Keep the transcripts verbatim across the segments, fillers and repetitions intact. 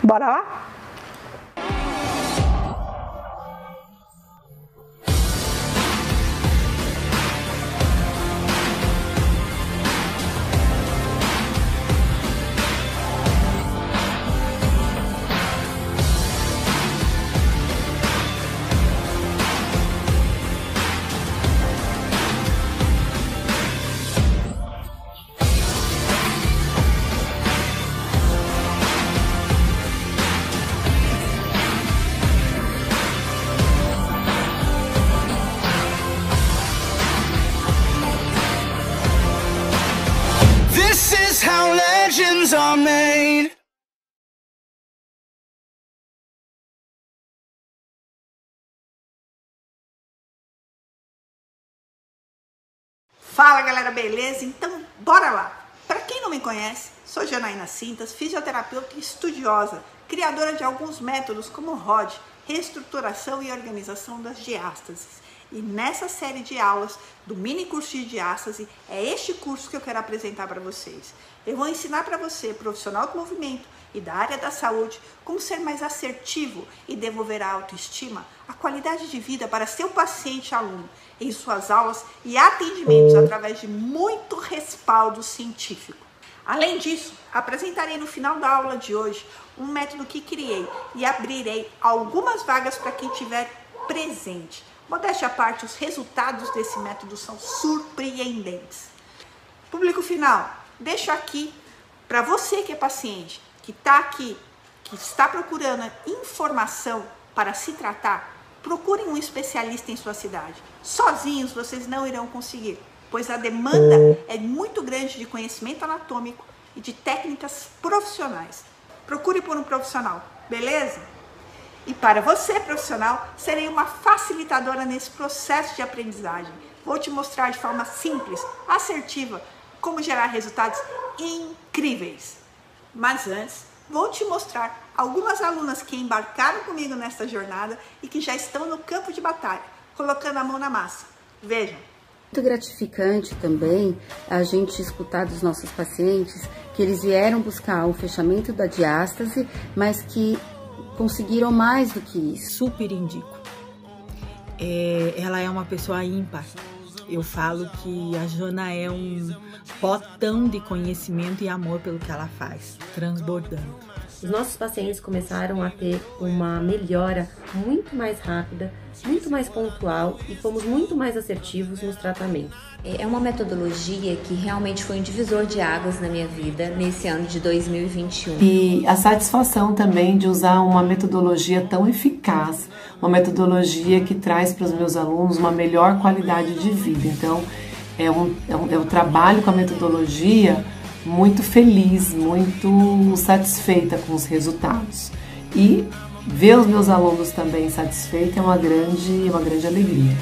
Bora lá? How legends are made. Fala galera, beleza? Então bora lá! Para quem não me conhece, sou Janaína Cintas, fisioterapeuta e estudiosa, criadora de alguns métodos como R O D, reestruturação e organização das diástases. E nessa série de aulas do mini curso de diástase, é este curso que eu quero apresentar para vocês. Eu vou ensinar para você, profissional do movimento e da área da saúde, como ser mais assertivo e devolver a autoestima, a qualidade de vida para seu paciente aluno em suas aulas e atendimentos através de muito respaldo científico. Além disso, apresentarei no final da aula de hoje um método que criei e abrirei algumas vagas para quem estiver presente. Modéstia à parte, os resultados desse método são surpreendentes. Público final, deixo aqui para você que é paciente, que está aqui, que está procurando informação para se tratar, procurem um especialista em sua cidade. Sozinhos vocês não irão conseguir, pois a demanda é muito grande de conhecimento anatômico e de técnicas profissionais. Procure por um profissional, beleza? E para você, profissional, serei uma facilitadora nesse processo de aprendizagem. Vou te mostrar de forma simples, assertiva, como gerar resultados incríveis. Mas antes, vou te mostrar algumas alunas que embarcaram comigo nesta jornada e que já estão no campo de batalha, colocando a mão na massa. Vejam. Muito gratificante também a gente escutar dos nossos pacientes que eles vieram buscar o fechamento da diástase, mas que conseguiram mais do que isso. Super indico. É, ela é uma pessoa ímpar. Eu falo que a Jana é um potão de conhecimento e amor pelo que ela faz, transbordando. Os nossos pacientes começaram a ter uma melhora muito mais rápida, muito mais pontual e fomos muito mais assertivos nos tratamentos. É uma metodologia que realmente foi um divisor de águas na minha vida nesse ano de dois mil e vinte e um. E a satisfação também de usar uma metodologia tão eficaz, uma metodologia que traz para os meus alunos uma melhor qualidade de vida. Então, é um, é um, é um trabalho com a metodologia muito feliz, muito satisfeita com os resultados. E ver os meus alunos também satisfeitos é uma grande, uma grande alegria.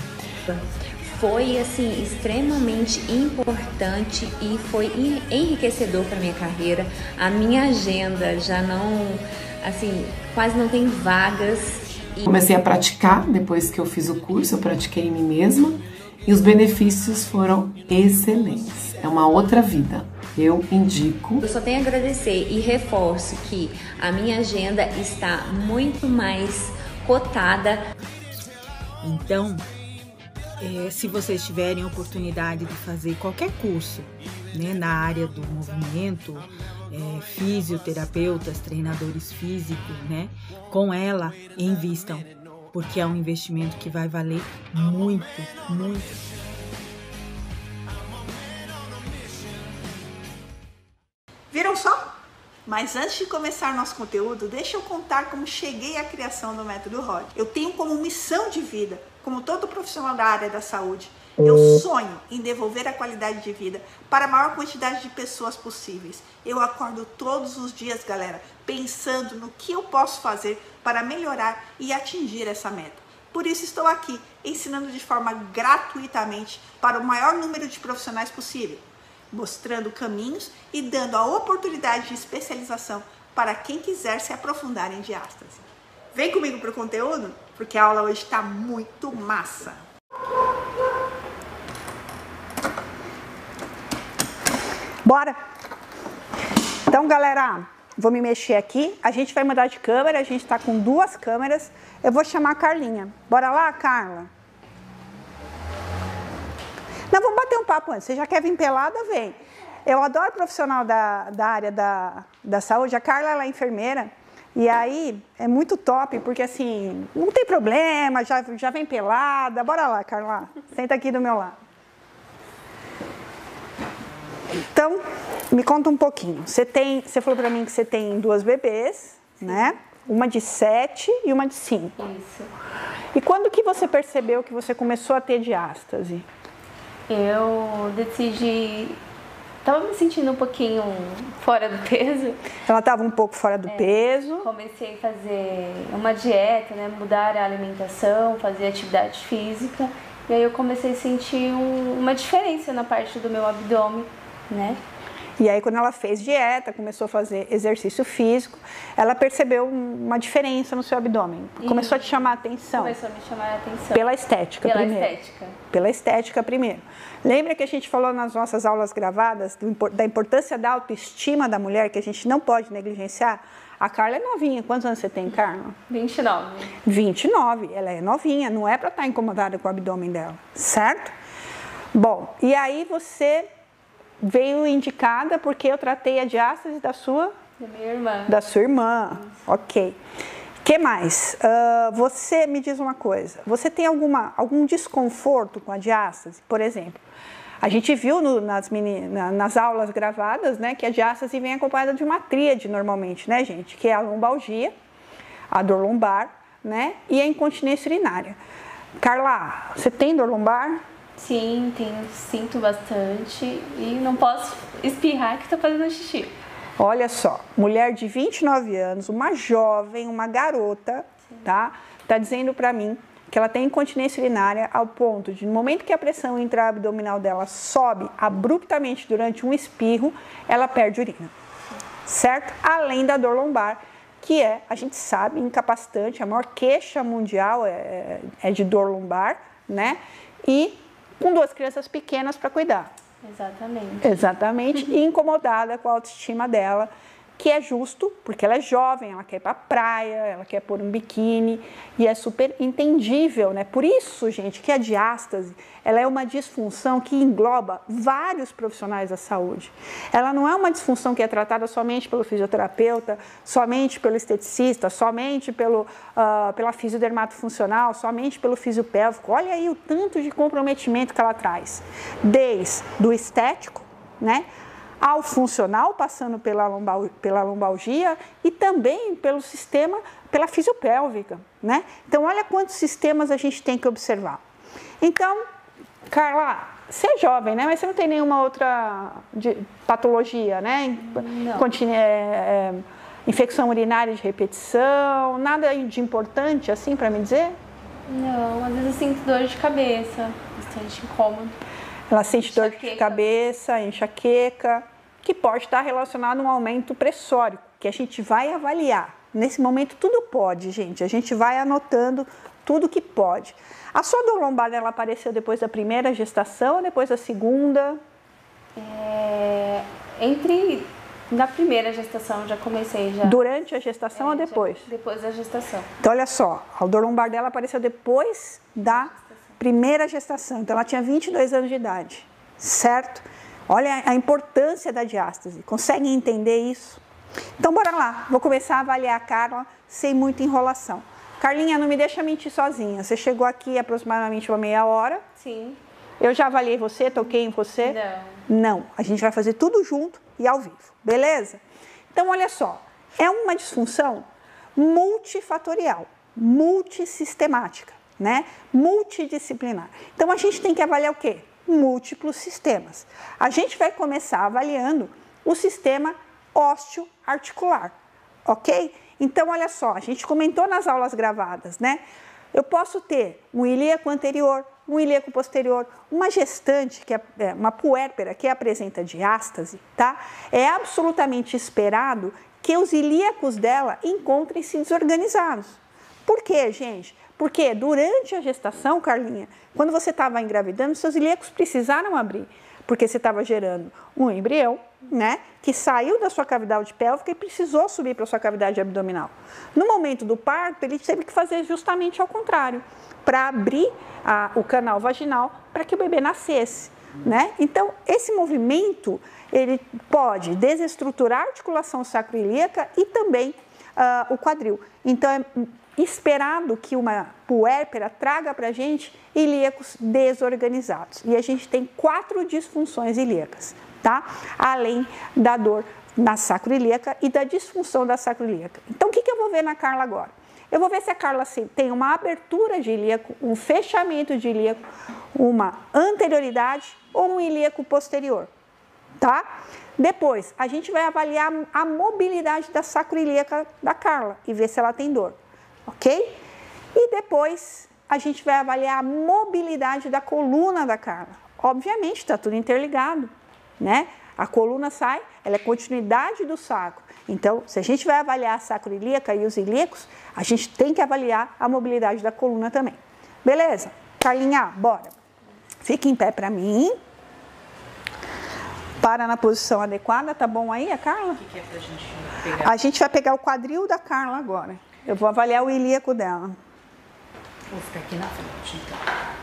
Foi assim extremamente importante e foi enriquecedor para minha carreira. A minha agenda já não, assim, quase não tem vagas. E... Comecei a praticar depois que eu fiz o curso, eu pratiquei em mim mesma e os benefícios foram excelentes. É uma outra vida. Eu indico. Eu só tenho a agradecer e reforço que a minha agenda está muito mais cotada. Então, é, se vocês tiverem oportunidade de fazer qualquer curso, né, na área do movimento, é, fisioterapeutas, treinadores físicos, né, com ela, invistam, porque é um investimento que vai valer muito, muito. Viram só? Mas antes de começar nosso conteúdo, deixa eu contar como cheguei à criação do método R O D. Eu tenho como missão de vida, como todo profissional da área da saúde, eu sonho em devolver a qualidade de vida para a maior quantidade de pessoas possíveis. Eu acordo todos os dias, galera, pensando no que eu posso fazer para melhorar e atingir essa meta. Por isso estou aqui, ensinando de forma gratuitamente para o maior número de profissionais possível, mostrando caminhos e dando a oportunidade de especialização para quem quiser se aprofundar em diástase. Vem comigo para o conteúdo, porque a aula hoje está muito massa. Bora! Então, galera, vou me mexer aqui, a gente vai mudar de câmera, a gente tá com duas câmeras. Eu vou chamar a Carlinha. Bora lá, Carla? Não, vamos bater um papo antes. Você já quer vir pelada? Vem. Eu adoro profissional da, da área da, da saúde. A Carla, ela é enfermeira. E aí, é muito top, porque assim, não tem problema, já, já vem pelada. Bora lá, Carla. Senta aqui do meu lado. Então, me conta um pouquinho. Você tem, você falou pra mim que você tem duas bebês, sim, né? Uma de sete e uma de cinco. Isso. E quando que você percebeu que você começou a ter diástase? Eu decidi... Tava me sentindo um pouquinho fora do peso. Ela estava um pouco fora do é, peso. Comecei a fazer uma dieta, né? Mudar a alimentação, fazer atividade física. E aí eu comecei a sentir um, uma diferença na parte do meu abdômen, né? E aí quando ela fez dieta, começou a fazer exercício físico, ela percebeu uma diferença no seu abdômen. Começou e a te chamar a atenção. Começou a me chamar a atenção. Pela estética Pela primeiro. estética. Pela estética primeiro. Lembra que a gente falou nas nossas aulas gravadas do, da importância da autoestima da mulher, que a gente não pode negligenciar? A Carla é novinha. Quantos anos você tem, Carla? vinte e nove. vinte e nove. Ela é novinha, não é para estar incomodada com o abdômen dela, certo? Bom, e aí você veio indicada porque eu tratei a diástase da sua... Da minha irmã. Da sua irmã, isso. Ok. O que mais? Uh, você me diz uma coisa, você tem alguma, algum desconforto com a diástase? Por exemplo, a gente viu no, nas, mini, na, nas aulas gravadas, né, que a diástase vem acompanhada de uma tríade normalmente, né, gente? Que é a lombalgia, a dor lombar, né, e a incontinência urinária. Carla, você tem dor lombar? Sim, tenho, sinto bastante e não posso espirrar que estou fazendo xixi. Olha só, mulher de vinte e nove anos, uma jovem, uma garota, sim, tá? Tá dizendo pra mim que ela tem incontinência urinária ao ponto de, no momento que a pressão intraabdominal dela sobe abruptamente durante um espirro, ela perde urina, certo? Além da dor lombar, que é, a gente sabe, incapacitante, a maior queixa mundial é, é de dor lombar, né? E com duas crianças pequenas para cuidar. Exatamente. Exatamente, e incomodada com a autoestima dela, que é justo, porque ela é jovem, ela quer ir pra praia, ela quer pôr um biquíni, e é super entendível, né? Por isso, gente, que a diástase, ela é uma disfunção que engloba vários profissionais da saúde. Ela não é uma disfunção que é tratada somente pelo fisioterapeuta, somente pelo esteticista, somente pelo, uh, pela fisiodermatofuncional, somente pelo fisiopélvico. Olha aí o tanto de comprometimento que ela traz. Desde do estético, né? Ao funcional, passando pela, lombal, pela lombalgia e também pelo sistema, pela fisiopélvica, né? Então, olha quantos sistemas a gente tem que observar. Então, Carla, você é jovem, né? Mas você não tem nenhuma outra de, patologia, né? Não. Contine, é, é, infecção urinária de repetição, nada de importante assim para me dizer? Não, às vezes eu sinto dor de cabeça, bastante incômodo. Ela sente enxaqueca. Dor de cabeça, enxaqueca, que pode estar relacionado a um aumento pressórico, que a gente vai avaliar. Nesse momento tudo pode, gente, a gente vai anotando tudo que pode. A sua dor lombar, ela apareceu depois da primeira gestação ou depois da segunda? É, entre... Na primeira gestação eu já comecei já. Durante a gestação é, ou depois? Já, depois da gestação. Então, olha só, a dor lombar dela apareceu depois da primeira gestação. Então, ela tinha vinte e dois anos de idade, certo? Olha a importância da diástase. Conseguem entender isso? Então, bora lá. Vou começar a avaliar a Carla sem muita enrolação. Carlinha, não me deixa mentir sozinha. Você chegou aqui aproximadamente uma meia hora. Sim. Eu já avaliei você, toquei em você? Não. Não. A gente vai fazer tudo junto e ao vivo, beleza? Então, olha só. É uma disfunção multifatorial, multissistemática, né? Multidisciplinar. Então, a gente tem que avaliar o quê? Múltiplos sistemas. A gente vai começar avaliando o sistema osteoarticular, ok? Então, olha só, a gente comentou nas aulas gravadas, né? Eu posso ter um ilíaco anterior, um ilíaco posterior, uma gestante, que é uma puérpera que apresenta diástase, tá? É absolutamente esperado que os ilíacos dela encontrem-se desorganizados. Por quê, gente? Porque durante a gestação, Carlinha, quando você estava engravidando, seus ilíacos precisaram abrir porque você estava gerando um embrião, né, que saiu da sua cavidade pélvica e precisou subir para a sua cavidade abdominal. No momento do parto, ele teve que fazer justamente ao contrário, para abrir a, o canal vaginal para que o bebê nascesse, né? Então, esse movimento, ele pode desestruturar a articulação sacroiliaca e também uh, o quadril. Então, é esperado que uma puérpera traga para a gente ilíacos desorganizados. E a gente tem quatro disfunções ilíacas, tá? Além da dor na sacroiliaca e da disfunção da sacroiliaca. Então, o que, que eu vou ver na Carla agora? Eu vou ver se a Carla tem uma abertura de ilíaco, um fechamento de ilíaco, uma anterioridade ou um ilíaco posterior, tá? Depois, a gente vai avaliar a mobilidade da sacroiliaca da Carla e ver se ela tem dor. Ok? E depois a gente vai avaliar a mobilidade da coluna da Carla. Obviamente, está tudo interligado, né? A coluna sai, ela é continuidade do sacro. Então, se a gente vai avaliar a sacroiliaca e os ilíacos, a gente tem que avaliar a mobilidade da coluna também. Beleza? Carlinha, bora. Fica em pé para mim. Para na posição adequada, tá bom aí a Carla? O que, que é pra gente pegar? A gente vai pegar o quadril da Carla agora. Eu vou avaliar o ilíaco dela. Vou ficar aqui na frente, então.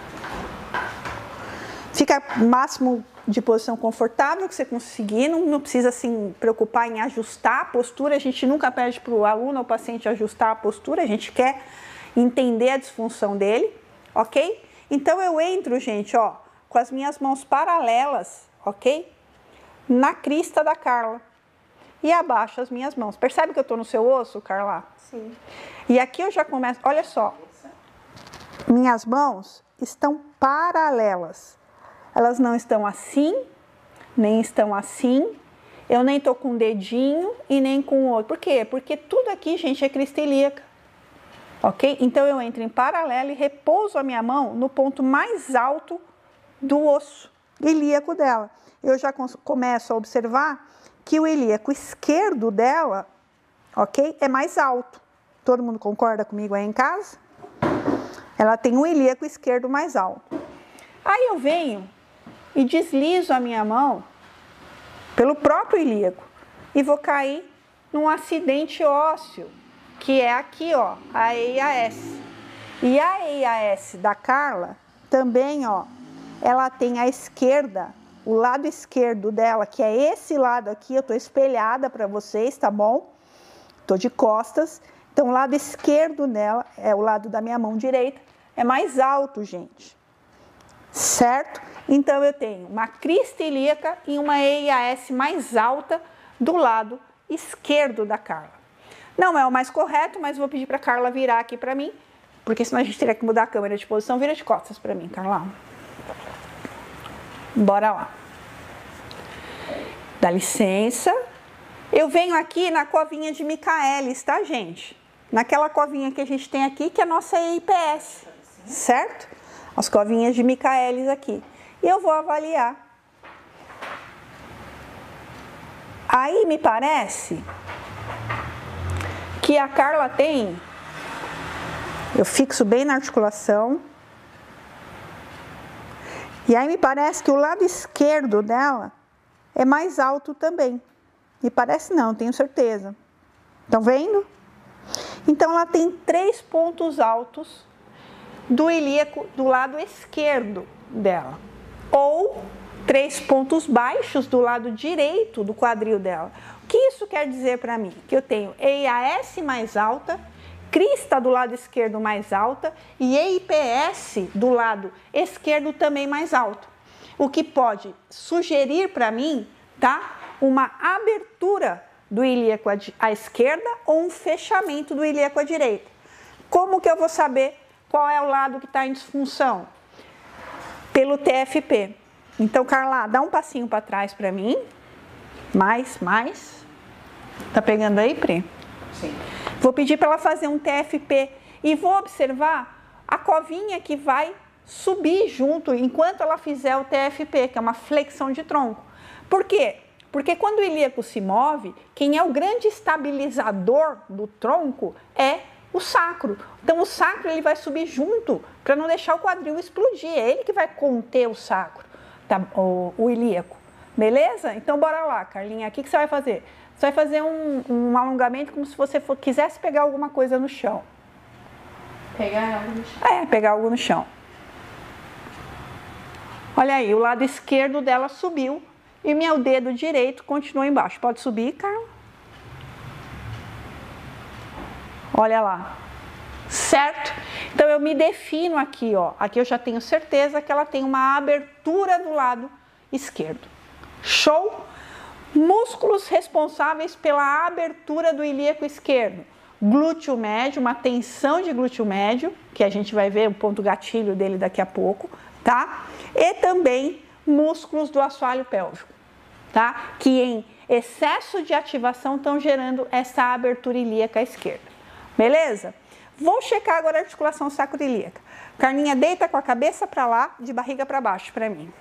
Fica máximo de posição confortável que você conseguir. Não, não precisa se assim, preocupar em ajustar a postura. A gente nunca pede para o aluno ou paciente ajustar a postura. A gente quer entender a disfunção dele, ok? Então, eu entro, gente, ó, com as minhas mãos paralelas, ok? Na crista da Carla. E abaixo as minhas mãos. Percebe que eu estou no seu osso, Carla? Sim. E aqui eu já começo, olha só, minhas mãos estão paralelas. Elas não estão assim, nem estão assim. Eu nem estou com um dedinho e nem com o outro. Por quê? Porque tudo aqui, gente, é crista ilíaca. Ok? Então eu entro em paralelo e repouso a minha mão no ponto mais alto do osso ilíaco dela. Eu já começo a observar que o ilíaco esquerdo dela, ok, é mais alto. Todo mundo concorda comigo aí em casa? Ela tem um ilíaco esquerdo mais alto. Aí eu venho e deslizo a minha mão pelo próprio ilíaco e vou cair num acidente ósseo, que é aqui, ó, a E I A S. E a E I A S da Carla também, ó, ela tem a esquerda, o lado esquerdo dela, que é esse lado aqui, eu tô espelhada para vocês, tá bom? Tô de costas. Então, o lado esquerdo dela, é o lado da minha mão direita, é mais alto, gente. Certo? Então, eu tenho uma crista ilíaca e uma E I A S mais alta do lado esquerdo da Carla. Não é o mais correto, mas vou pedir para a Carla virar aqui para mim, porque senão a gente teria que mudar a câmera de posição. Vira de costas para mim, Carla. Bora lá. Dá licença. Eu venho aqui na covinha de Michaelis, tá, gente? Naquela covinha que a gente tem aqui, que é a nossa E I P S, certo? As covinhas de Michaelis aqui. E eu vou avaliar. Aí me parece que a Carla tem, eu fixo bem na articulação, e aí me parece que o lado esquerdo dela é mais alto também. Me parece não, tenho certeza. Estão vendo? Então ela tem três pontos altos do ilíaco do lado esquerdo dela. Ou três pontos baixos do lado direito do quadril dela. O que isso quer dizer para mim? Que eu tenho E I A S mais alta, crista do lado esquerdo mais alta e E I P S do lado esquerdo também mais alto. O que pode sugerir para mim, tá? Uma abertura do ilíaco à esquerda ou um fechamento do ilíaco à direita. Como que eu vou saber qual é o lado que está em disfunção? Pelo T F P. Então, Carla, dá um passinho para trás para mim. Mais, mais. Tá pegando aí, Pri? Sim. Vou pedir para ela fazer um T F P e vou observar a covinha que vai subir junto enquanto ela fizer o T F P, que é uma flexão de tronco. Por quê? Porque quando o ilíaco se move, quem é o grande estabilizador do tronco é o sacro. Então, o sacro ele vai subir junto para não deixar o quadril explodir. É ele que vai conter o sacro, tá, o, o ilíaco. Beleza? Então, bora lá, Carlinha. O que, que você vai fazer? Você vai fazer um, um alongamento como se você for, quisesse pegar alguma coisa no chão. Pegar algo no chão. É, pegar algo no chão. Olha aí, o lado esquerdo dela subiu e meu dedo direito continua embaixo. Pode subir, Carla? Olha lá. Certo? Então, eu me defino aqui, ó. Aqui eu já tenho certeza que ela tem uma abertura do lado esquerdo. Show? Músculos responsáveis pela abertura do ilíaco esquerdo. Glúteo médio, uma tensão de glúteo médio, que a gente vai ver o ponto gatilho dele daqui a pouco, tá? E também músculos do assoalho pélvico, tá? Que em excesso de ativação estão gerando essa abertura ilíaca esquerda. Beleza? Vou checar agora a articulação sacroiliaca. Carlinha, deita com a cabeça para lá, de barriga para baixo para mim.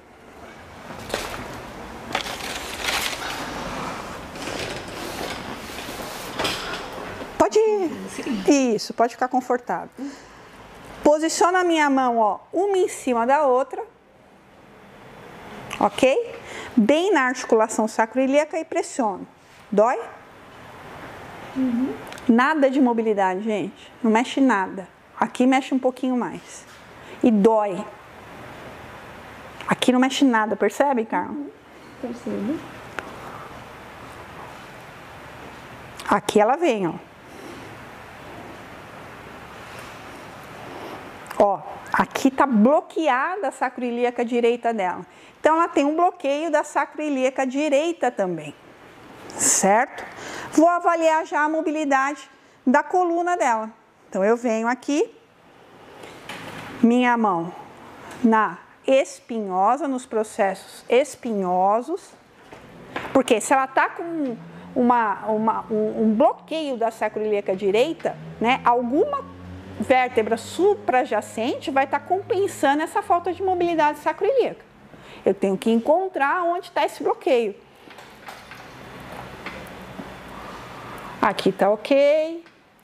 Pode ir. Isso, pode ficar confortável. Posiciona a minha mão, ó, uma em cima da outra. Ok? Bem na articulação sacroiliaca e pressiono. Dói? Uhum. Nada de mobilidade, gente. Não mexe nada. Aqui mexe um pouquinho mais. E dói. Aqui não mexe nada, percebe, Carla? Percebo. Aqui ela vem, ó. Ó, aqui tá bloqueada a sacroiliaca direita dela. Então, ela tem um bloqueio da sacroiliaca direita também. Certo? Vou avaliar já a mobilidade da coluna dela. Então, eu venho aqui, minha mão na espinhosa, nos processos espinhosos, porque se ela tá com uma, uma, um, um bloqueio da sacroiliaca direita, né, alguma vértebra suprajacente vai estar compensando essa falta de mobilidade sacroiliaca. Eu tenho que encontrar onde está esse bloqueio. Aqui tá ok.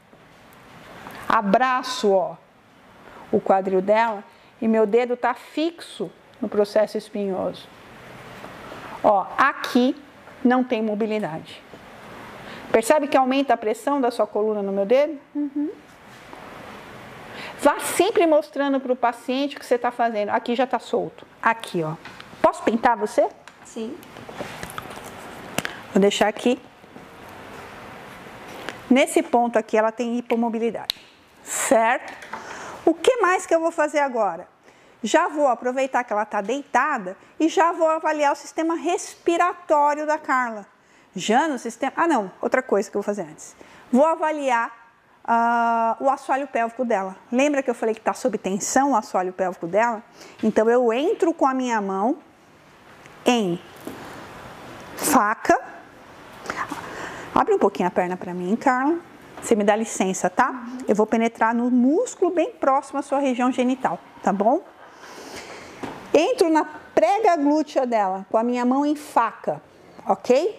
Abraço, ó, o quadril dela e meu dedo tá fixo no processo espinhoso. Ó, aqui não tem mobilidade. Percebe que aumenta a pressão da sua coluna no meu dedo? Uhum. Vá sempre mostrando para o paciente o que você está fazendo. Aqui já está solto. Aqui, ó. Posso pintar você? Sim. Vou deixar aqui. Nesse ponto aqui, ela tem hipomobilidade. Certo? O que mais que eu vou fazer agora? Já vou aproveitar que ela está deitada e já vou avaliar o sistema respiratório da Carla. Já no sistema... Ah, não. Outra coisa que eu vou fazer antes. Vou avaliar Uh, o assoalho pélvico dela. Lembra que eu falei que está sob tensão o assoalho pélvico dela? Então, eu entro com a minha mão em faca. Abre um pouquinho a perna para mim, Carla. Você me dá licença, tá? Uhum. Eu vou penetrar no músculo bem próximo à sua região genital, tá bom? Entro na prega glútea dela com a minha mão em faca, ok?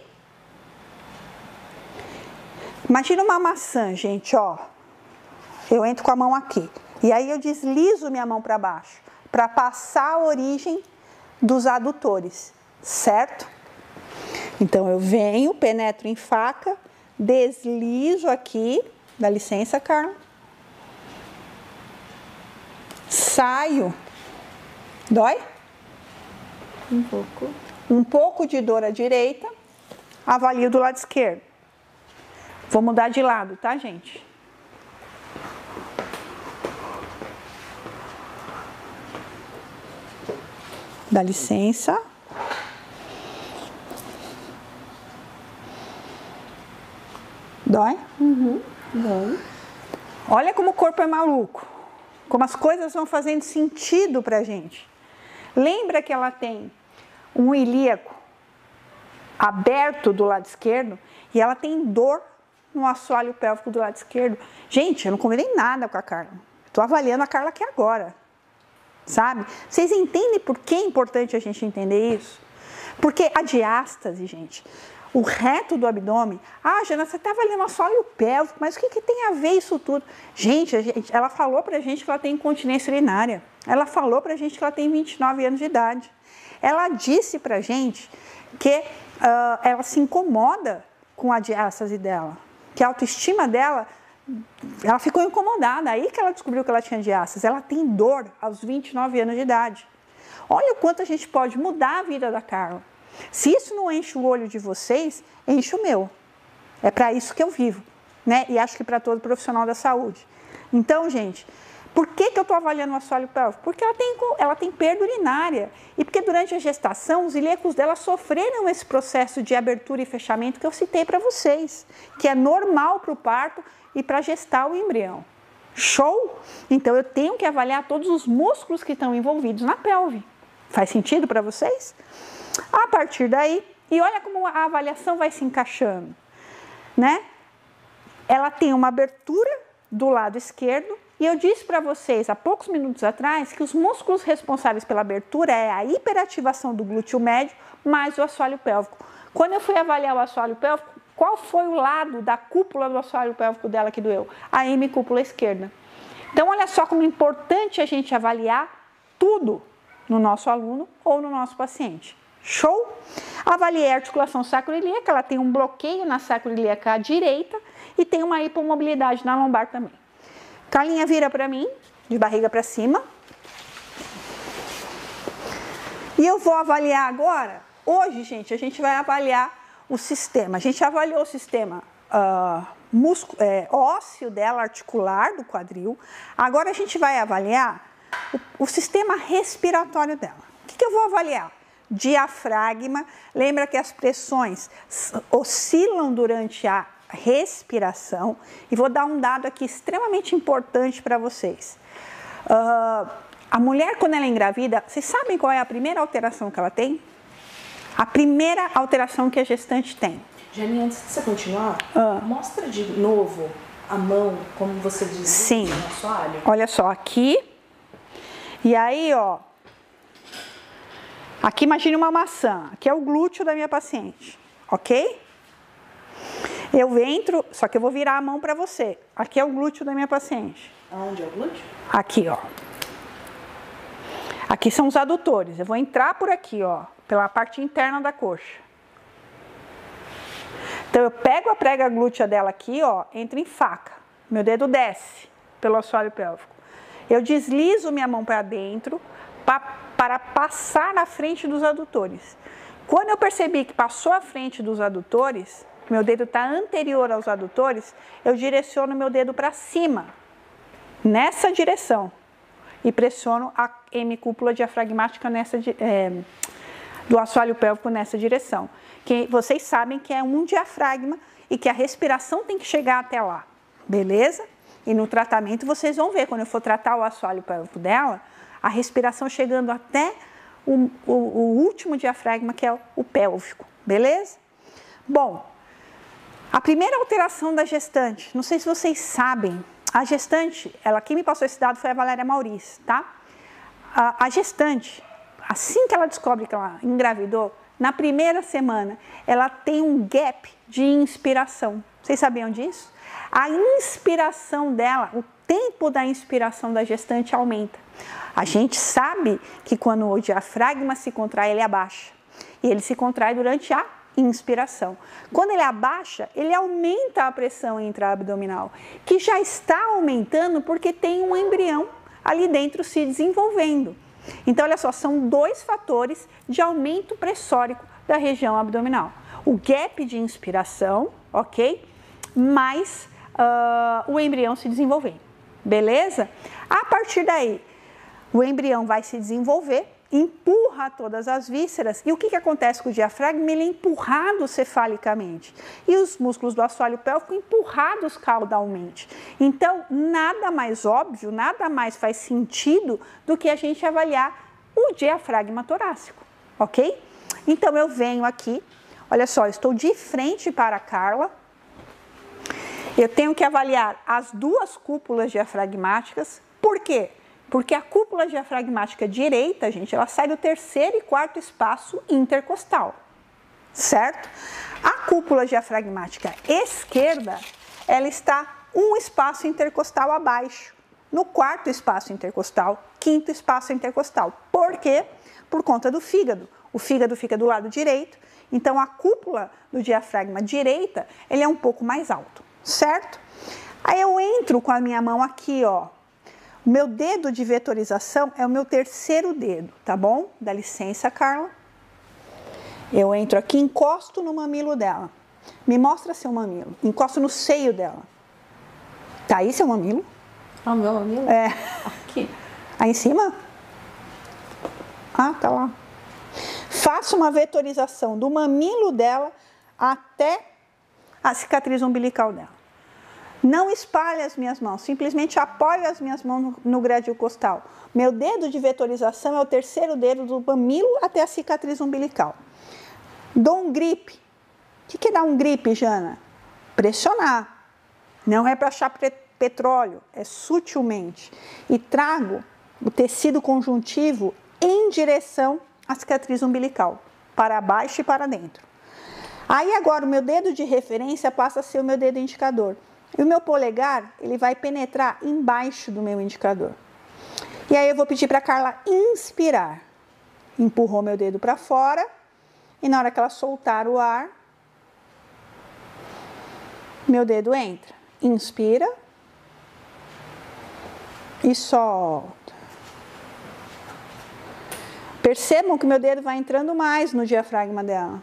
Imagina uma maçã, gente, ó. Eu entro com a mão aqui. E aí eu deslizo minha mão para baixo, para passar a origem dos adutores, certo? Então eu venho, penetro em faca, deslizo aqui, dá licença, Carla. Saio. Dói? Um pouco. Um pouco de dor à direita, avalio do lado esquerdo. Vou mudar de lado, tá, gente? Dá licença. Dói? Uhum, dói. Olha como o corpo é maluco. Como as coisas vão fazendo sentido pra gente. Lembra que ela tem um ilíaco aberto do lado esquerdo e ela tem dor no assoalho pélvico do lado esquerdo. Gente, eu não combinei nada com a Carla. Estou avaliando a Carla aqui agora. Sabe? Vocês entendem por que é importante a gente entender isso? Porque a diástase, gente, o reto do abdômen. Ah, Jana, você está avaliando o assoalho pélvico, mas o que, que tem a ver isso tudo? Gente, a gente ela falou pra gente que ela tem incontinência urinária. Ela falou pra gente que ela tem vinte e nove anos de idade. Ela disse pra gente que uh, ela se incomoda com a diástase dela, que a autoestima dela, ela ficou incomodada, aí que ela descobriu que ela tinha diástase. Ela tem dor aos vinte e nove anos de idade. Olha o quanto a gente pode mudar a vida da Carla. Se isso não enche o olho de vocês, enche o meu. É para isso que eu vivo, né? E acho que para todo profissional da saúde. Então, gente, por que, que eu estou avaliando o assoalho pélvico? Porque ela tem, ela tem perda urinária. E porque durante a gestação, os ilíacos dela sofreram esse processo de abertura e fechamento que eu citei para vocês, que é normal para o parto e para gestar o embrião. Show? Então, eu tenho que avaliar todos os músculos que estão envolvidos na pelve. Faz sentido para vocês? A partir daí, e olha como a avaliação vai se encaixando, né? Ela tem uma abertura do lado esquerdo, e eu disse para vocês há poucos minutos atrás que os músculos responsáveis pela abertura é a hiperativação do glúteo médio mais o assoalho pélvico. Quando eu fui avaliar o assoalho pélvico, qual foi o lado da cúpula do assoalho pélvico dela que doeu? A hemicúpula esquerda. Então, olha só como é importante a gente avaliar tudo no nosso aluno ou no nosso paciente. Show? Avaliei a articulação sacroiliaca, ela tem um bloqueio na sacroiliaca direita e tem uma hipomobilidade na lombar também. Carlinha, vira para mim, de barriga para cima. E eu vou avaliar agora, hoje, gente, a gente vai avaliar o sistema. A gente avaliou o sistema uh, musco, é, ósseo dela, articular, do quadril. Agora a gente vai avaliar o, o sistema respiratório dela. O que, que eu vou avaliar? Diafragma. Lembra que as pressões oscilam durante a respiração. E vou dar um dado aqui extremamente importante para vocês. Uh, a mulher, quando ela é engravida, vocês sabem qual é a primeira alteração que ela tem? A primeira alteração que a gestante tem. Jane, antes de você continuar, uh, mostra de novo a mão, como você diz, sim. no assoalho. Olha só, aqui. E aí, ó. Aqui imagine uma maçã. Aqui é o glúteo da minha paciente, ok? Eu entro, só que eu vou virar a mão para você. Aqui é o glúteo da minha paciente. Aonde é o glúteo? Aqui, ó. Aqui são os adutores. Eu vou entrar por aqui, ó, pela parte interna da coxa. Então, eu pego a prega glútea dela aqui, ó, entro em faca. Meu dedo desce pelo assoalho pélvico. Eu deslizo minha mão para dentro pra, para passar na frente dos adutores. Quando eu percebi que passou à frente dos adutores, meu dedo está anterior aos adutores, eu direciono meu dedo para cima, nessa direção. E pressiono a hemicúpula diafragmática nessa, é, do assoalho pélvico nessa direção. Que vocês sabem que é um diafragma e que a respiração tem que chegar até lá, beleza? E no tratamento vocês vão ver, quando eu for tratar o assoalho pélvico dela, a respiração chegando até o, o, o último diafragma, que é o pélvico, beleza? Bom, a primeira alteração da gestante, não sei se vocês sabem, a gestante, ela, quem me passou esse dado foi a Valéria Maurice, tá? A, a gestante, assim que ela descobre que ela engravidou, na primeira semana, ela tem um gap de inspiração. Vocês sabiam disso? A inspiração dela, o tempo da inspiração da gestante aumenta. A gente sabe que quando o diafragma se contrai, ele abaixa. E ele se contrai durante a inspiração. Quando ele abaixa, ele aumenta a pressão intraabdominal, que já está aumentando porque tem um embrião ali dentro se desenvolvendo. Então, olha só, são dois fatores de aumento pressórico da região abdominal. O gap de inspiração, ok? Mais uh, o embrião se desenvolvendo, beleza? A partir daí, o embrião vai se desenvolver, empurra todas as vísceras, e o que, que acontece com o diafragma? Ele é empurrado cefalicamente, e os músculos do assoalho pélvico empurrados caudalmente. Então, nada mais óbvio, nada mais faz sentido do que a gente avaliar o diafragma torácico, ok? Então, eu venho aqui, olha só, eu estou de frente para a Carla, eu tenho que avaliar as duas cúpulas diafragmáticas. Por quê? Porque a cúpula diafragmática direita, gente, ela sai do terceiro e quarto espaço intercostal, certo? A cúpula diafragmática esquerda, ela está um espaço intercostal abaixo, no quarto espaço intercostal, quinto espaço intercostal. Por quê? Por conta do fígado. O fígado fica do lado direito, então a cúpula do diafragma direita, ele é um pouco mais alto, certo? Aí eu entro com a minha mão aqui, ó. O meu dedo de vetorização é o meu terceiro dedo, tá bom? Dá licença, Carla. Eu entro aqui, encosto no mamilo dela. Me mostra seu mamilo. Encosto no seio dela. Tá aí seu mamilo? Ah, o meu mamilo? É. Aqui. Aí em cima? Ah, tá lá. Faço uma vetorização do mamilo dela até a cicatriz umbilical dela. Não espalhe as minhas mãos, simplesmente apoio as minhas mãos no, no gradil costal. Meu dedo de vetorização é o terceiro dedo do mamilo até a cicatriz umbilical. Dou um grip. O que, que dá um grip, Jana? Pressionar. Não é para achar petróleo, é sutilmente. E trago o tecido conjuntivo em direção à cicatriz umbilical, para baixo e para dentro. Aí agora o meu dedo de referência passa a ser o meu dedo indicador. E o meu polegar, ele vai penetrar embaixo do meu indicador. E aí eu vou pedir para a Carla inspirar. Empurrou meu dedo para fora. E na hora que ela soltar o ar, meu dedo entra. Inspira. E solta. Percebam que meu dedo vai entrando mais no diafragma dela.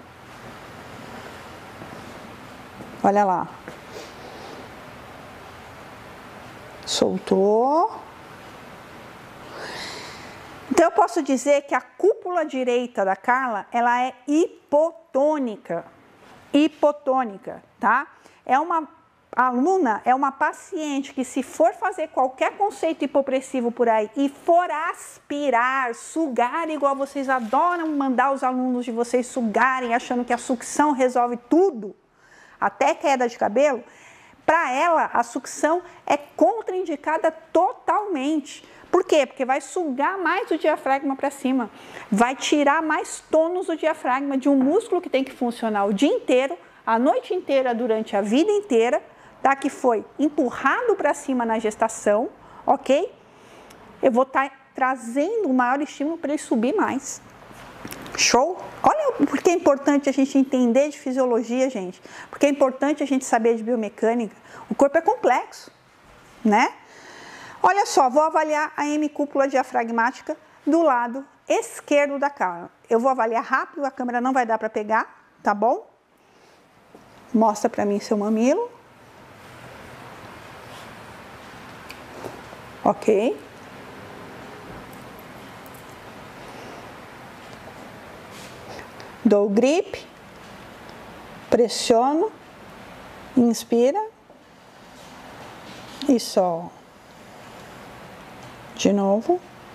Olha lá. Soltou. Então eu posso dizer que a cúpula direita da Carla, ela é hipotônica. Hipotônica, tá? É uma aluna, é uma paciente que se for fazer qualquer conceito hipopressivo por aí e for aspirar, sugar, igual vocês adoram mandar os alunos de vocês sugarem, achando que a sucção resolve tudo, até queda de cabelo, para ela a sucção é contraindicada totalmente. Por quê? Porque vai sugar mais o diafragma para cima, vai tirar mais tônus do diafragma de um músculo que tem que funcionar o dia inteiro, a noite inteira, durante a vida inteira, tá? Que foi empurrado para cima na gestação, ok? Eu vou estar tá trazendo um maior estímulo para ele subir mais. Show? Olha porque é importante a gente entender de fisiologia, gente. Porque é importante a gente saber de biomecânica. O corpo é complexo, né? Olha só, vou avaliar a hemicúpula diafragmática do lado esquerdo da Carla. Eu vou avaliar rápido, a câmera não vai dar para pegar, tá bom? Mostra para mim seu mamilo. Ok. Dou o grip, pressiono, inspira e solta. De novo.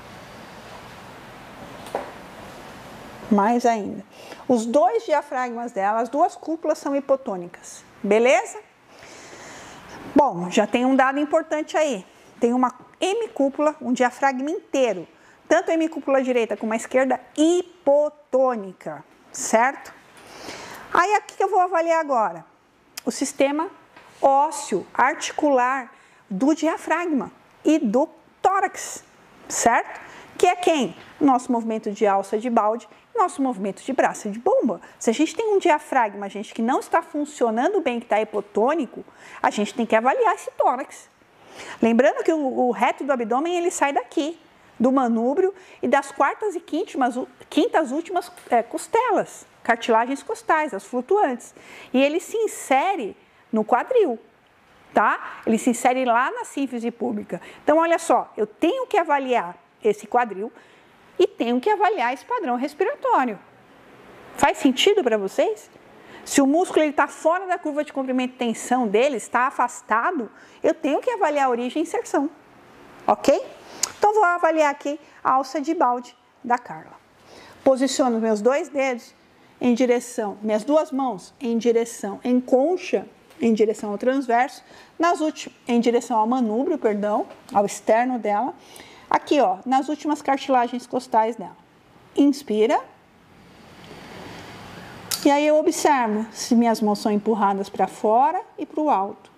Mais ainda. Os dois diafragmas dela, as duas cúpulas são hipotônicas. Beleza? Bom, já tem um dado importante aí. Tem uma hemicúpula, um diafragma inteiro. Tanto a hemicúpula direita como a esquerda, hipotônica. Certo? Aí aqui que eu vou avaliar agora. O sistema ósseo, articular do diafragma e do tórax, certo? Que é quem? Nosso movimento de alça de balde, nosso movimento de braço de bomba. Se a gente tem um diafragma, gente, que não está funcionando bem, que está hipotônico, a gente tem que avaliar esse tórax. Lembrando que o, o reto do abdômen, ele sai daqui, do manúbrio e das quartas e quintas, quintas últimas é, costelas, cartilagens costais, as flutuantes. E ele se insere no quadril. Tá? Ele se insere lá na sínfise pública. Então, olha só, eu tenho que avaliar esse quadril e tenho que avaliar esse padrão respiratório. Faz sentido para vocês? Se o músculo está fora da curva de comprimento e tensão dele, está afastado, eu tenho que avaliar a origem e inserção. Ok? Então, vou avaliar aqui a alça de balde da Carla. Posiciono meus dois dedos em direção, minhas duas mãos em direção, em concha, em direção ao transverso, nas últimas, em direção ao manúbrio, perdão, ao externo dela, aqui ó, nas últimas cartilagens costais dela. Inspira E aí eu observo se minhas mãos são empurradas para fora e para o alto.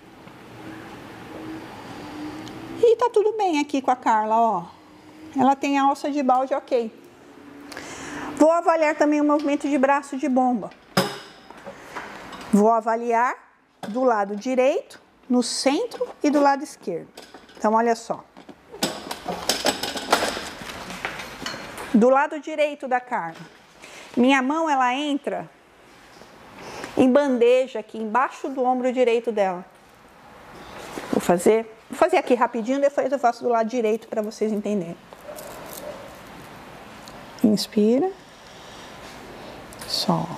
E tá tudo bem aqui com a Carla, ó. Ela tem a alça de balde, ok. Vou avaliar também o movimento de braço de bomba. Vou avaliar do lado direito, no centro e do lado esquerdo. Então, olha só. Do lado direito da Carla, minha mão, ela entra em bandeja aqui embaixo do ombro direito dela. Vou fazer, vou fazer aqui rapidinho, depois eu faço do lado direito para vocês entenderem. Inspira. Sol.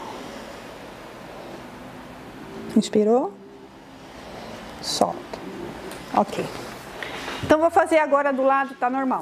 Inspirou. Solta. Ok. Então, vou fazer agora do lado, tá normal.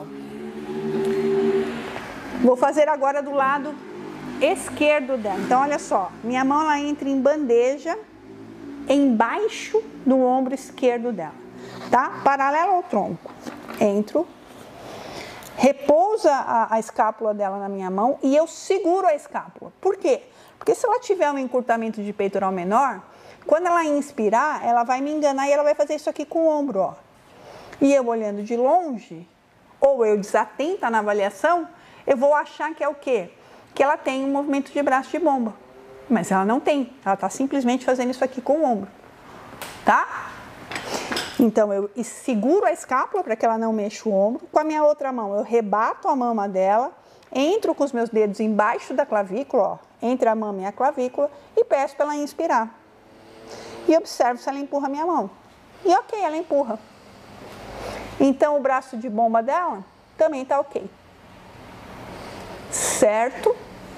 Vou fazer agora do lado esquerdo dela. Então, olha só. Minha mão, ela entra em bandeja embaixo do ombro esquerdo dela. Tá? Paralelo ao tronco. Entro. Repousa a, a escápula dela na minha mão e eu seguro a escápula. Por quê? Porque se ela tiver um encurtamento de peitoral menor, quando ela inspirar, ela vai me enganar e ela vai fazer isso aqui com o ombro, ó. E eu olhando de longe, ou eu desatenta na avaliação, eu vou achar que é o quê? Que ela tem um movimento de braço de bomba. Mas ela não tem, ela está simplesmente fazendo isso aqui com o ombro, tá? Então, eu seguro a escápula para que ela não mexa o ombro. Com a minha outra mão, eu rebato a mama dela, entro com os meus dedos embaixo da clavícula, ó, entre a mama e a clavícula, e peço para ela inspirar. E observo se ela empurra a minha mão. E ok, ela empurra. Então, o braço de bomba dela também está ok. Certo?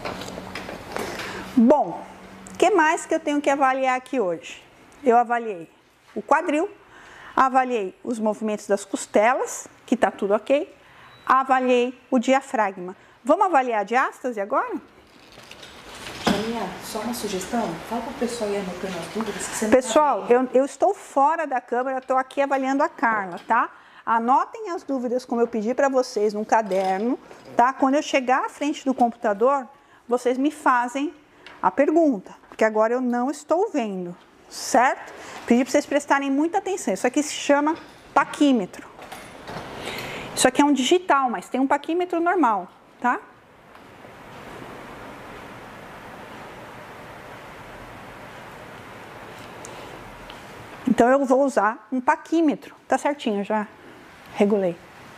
Bom, o que mais que eu tenho que avaliar aqui hoje? Eu avaliei o quadril, avaliei os movimentos das costelas, que está tudo ok. Avaliei o diafragma. Vamos avaliar a diástase agora? Janinha, só uma sugestão. Fala para o pessoal ir anotando as dúvidas. Que você não Pessoal, eu, eu estou fora da câmera, estou aqui avaliando a Carla, tá? Anotem as dúvidas como eu pedi para vocês num caderno, tá? Quando eu chegar à frente do computador, vocês me fazem a pergunta, porque agora eu não estou vendo, certo? Pedi para vocês prestarem muita atenção. Isso aqui se chama paquímetro. Isso aqui é um digital, mas tem um paquímetro normal, tá? Então, eu vou usar um paquímetro. Tá certinho, já regulei.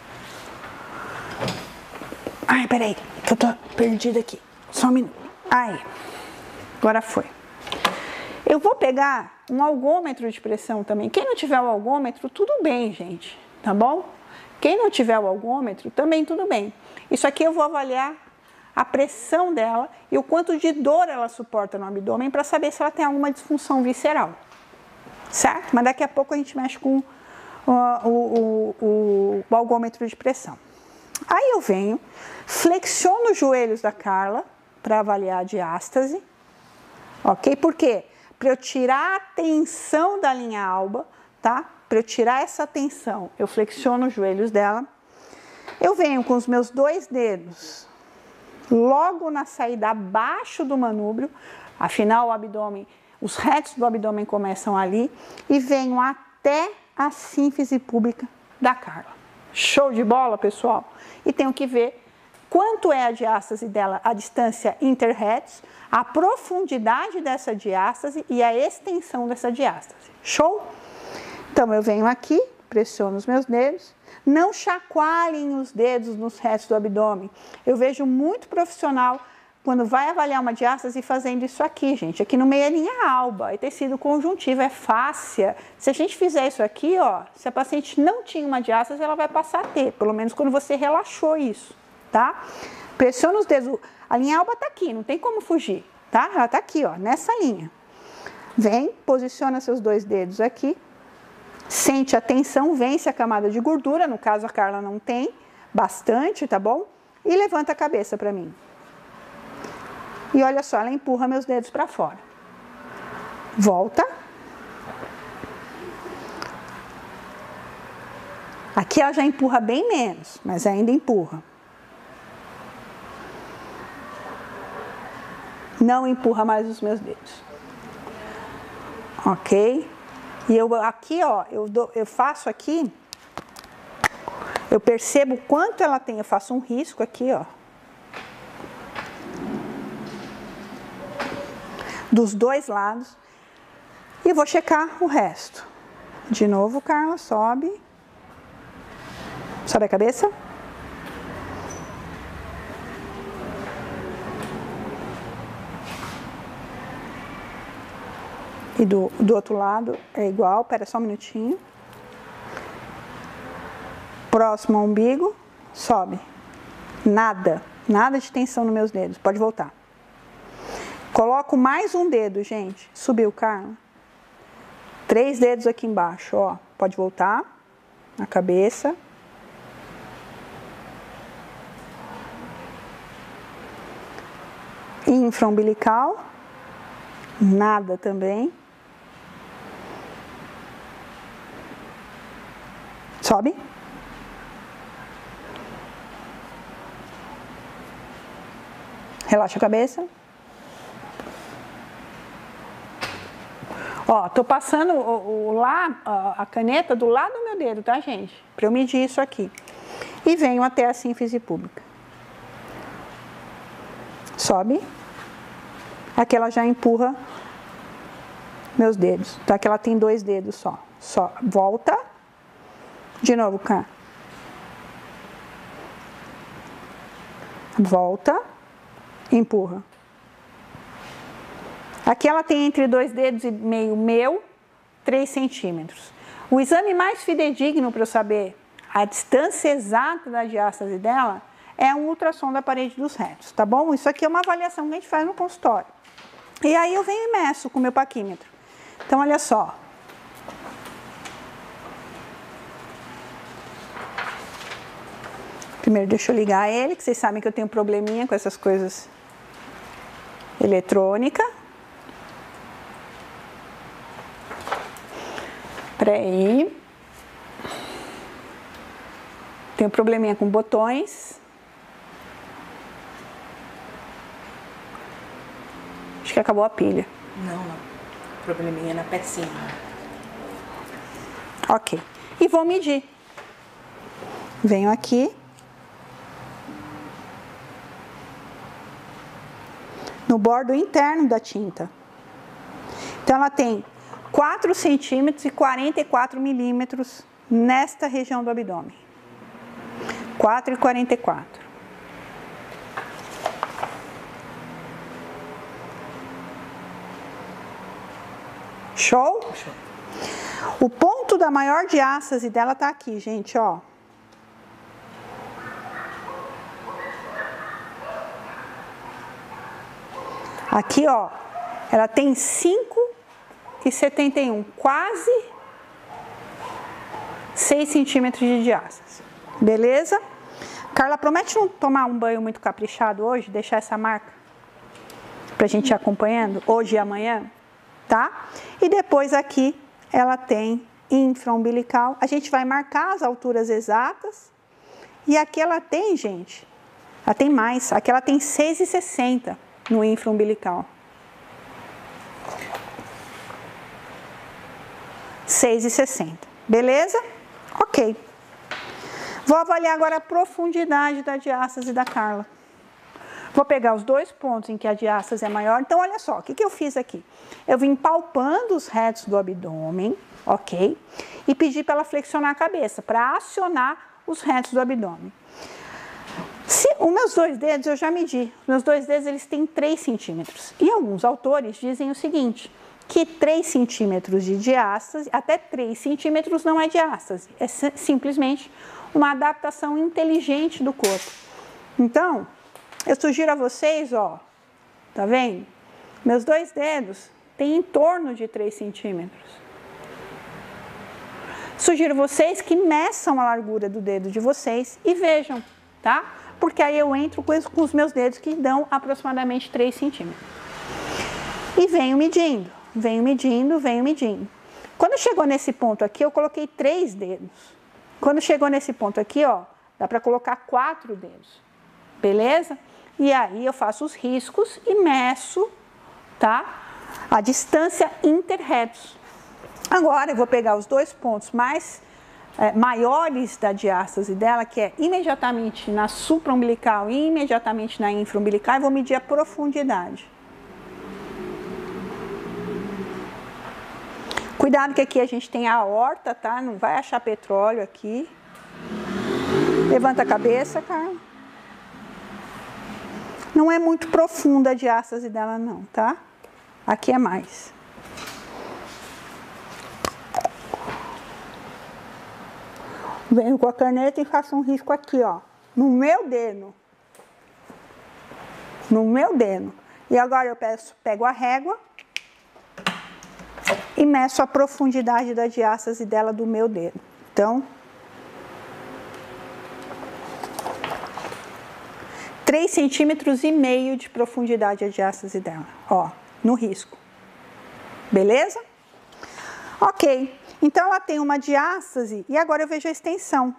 Ai, peraí, que eu tô perdida aqui. Só um minuto. Aí, agora foi. Eu vou pegar um algômetro de pressão também. Quem não tiver o algômetro, tudo bem, gente, tá bom? Quem não tiver o algômetro, também tudo bem. Isso aqui eu vou avaliar a pressão dela e o quanto de dor ela suporta no abdômen para saber se ela tem alguma disfunção visceral. Certo? Mas daqui a pouco a gente mexe com uh, o, o, o, o algômetro de pressão. Aí eu venho, flexiono os joelhos da Carla para avaliar a diástase. Ok? Por quê? Para eu tirar a tensão da linha alba, tá? Para eu tirar essa tensão, eu flexiono os joelhos dela. Eu venho com os meus dois dedos logo na saída abaixo do manúbrio, afinal o abdômen, os retos do abdômen começam ali, e venho até a sínfise púbica da Carla. Show de bola, pessoal? E tenho que ver quanto é a diástase dela, a distância interretos, a profundidade dessa diástase e a extensão dessa diástase. Show? Então, eu venho aqui, pressiono os meus dedos, não chacoalhem os dedos nos retos do abdômen. Eu vejo muito profissional quando vai avaliar uma diástase fazendo isso aqui, gente. Aqui no meio é linha alba, é tecido conjuntivo, é fáscia. Se a gente fizer isso aqui, ó, se a paciente não tinha uma diástase, ela vai passar a ter, pelo menos quando você relaxou isso, tá? Pressiona os dedos, a linha alba tá aqui, não tem como fugir, tá? Ela tá aqui, ó, nessa linha. Vem, posiciona seus dois dedos aqui, sente a tensão, vence a camada de gordura, no caso a Carla não tem, bastante, tá bom? E levanta a cabeça para mim. E olha só, ela empurra meus dedos para fora. Volta. Aqui ela já empurra bem menos, mas ainda empurra. Não empurra mais os meus dedos. Ok? E eu aqui, ó, eu, dou, eu faço aqui, eu percebo quanto ela tem, eu faço um risco aqui, ó. Dos dois lados. E vou checar o resto. De novo, Carla, sobe. Sobe a cabeça. E do, do outro lado é igual, pera só um minutinho. Próximo ao umbigo, sobe. Nada, nada de tensão nos meus dedos, pode voltar. Coloco mais um dedo, gente. Subiu, Carla. Três dedos aqui embaixo, ó. Pode voltar. Na cabeça. Infraumbilical. Nada também. Sobe. Relaxa a cabeça. Ó, tô passando o, o lá, a caneta do lado do meu dedo, tá, gente? Para eu medir isso aqui. E venho até a sínfise pública. Sobe. Aqui ela já empurra meus dedos, tá? Que ela tem dois dedos só. Só. Volta. De novo, cá. Volta. Empurra. Aqui ela tem entre dois dedos e meio meu, três centímetros. O exame mais fidedigno para eu saber a distância exata da diástase dela é um ultrassom da parede dos retos, tá bom? Isso aqui é uma avaliação que a gente faz no consultório. E aí eu venho e meço com o meu paquímetro. Então, olha só. Primeiro, deixa eu ligar ele, que vocês sabem que eu tenho um probleminha com essas coisas eletrônicas. Peraí. Tenho um probleminha com botões. Acho que acabou a pilha. Não, não. Probleminha na pecinha. Ok. E vou medir. Venho aqui. No bordo interno da tinta. Então, ela tem quatro centímetros e quarenta e quatro milímetros nesta região do abdômen. quatro e quarenta e quatro. Show? Show. O ponto da maior diástase dela tá aqui, gente, ó. Aqui, ó, ela tem cinco e setenta e um, quase seis centímetros de diástase. Beleza? Carla, promete não tomar um banho muito caprichado hoje, deixar essa marca pra gente ir acompanhando hoje e amanhã, tá? E depois aqui ela tem infraumbilical. A gente vai marcar as alturas exatas. E aqui ela tem, gente, ela tem mais. Aqui ela tem seis e sessenta no infraumbilical. seis e sessenta. Beleza? Ok. Vou avaliar agora a profundidade da diástase da Carla. Vou pegar os dois pontos em que a diástase é maior. Então, olha só, o que, que eu fiz aqui? Eu vim palpando os retos do abdômen, ok? E pedi para ela flexionar a cabeça, para acionar os retos do abdômen. Se, os meus dois dedos, eu já medi. Os meus dois dedos, eles têm três centímetros. E alguns autores dizem o seguinte, que três centímetros de diástase, até três centímetros não é diástase. É simplesmente uma adaptação inteligente do corpo. Então, eu sugiro a vocês, ó, tá vendo? Meus dois dedos têm em torno de três centímetros. Sugiro vocês que meçam a largura do dedo de vocês e vejam, tá? Porque aí eu entro com os meus dedos que dão aproximadamente três centímetros. E venho medindo, venho medindo, venho medindo. Quando chegou nesse ponto aqui, eu coloquei três dedos. Quando chegou nesse ponto aqui, ó, dá para colocar quatro dedos. Beleza? e aí eu faço os riscos e meço, tá? A distância interretos. Agora eu vou pegar os dois pontos mais é, maiores da diástase dela, que é imediatamente na supraumbilical e imediatamente na infraumbilical, e vou medir a profundidade. Cuidado que aqui a gente tem a aorta, tá? Não vai achar petróleo aqui. Levanta a cabeça, Carla. Não é muito profunda a diástase dela não, tá? Aqui é mais. Venho com a caneta e faço um risco aqui, ó. No meu dedo. No meu dedo. E agora eu peço, pego a régua e meço a profundidade da diástase dela do meu dedo. Então, três centímetros e meio de profundidade a diástase dela, ó, no risco. Beleza? Ok, então ela tem uma diástase e agora eu vejo a extensão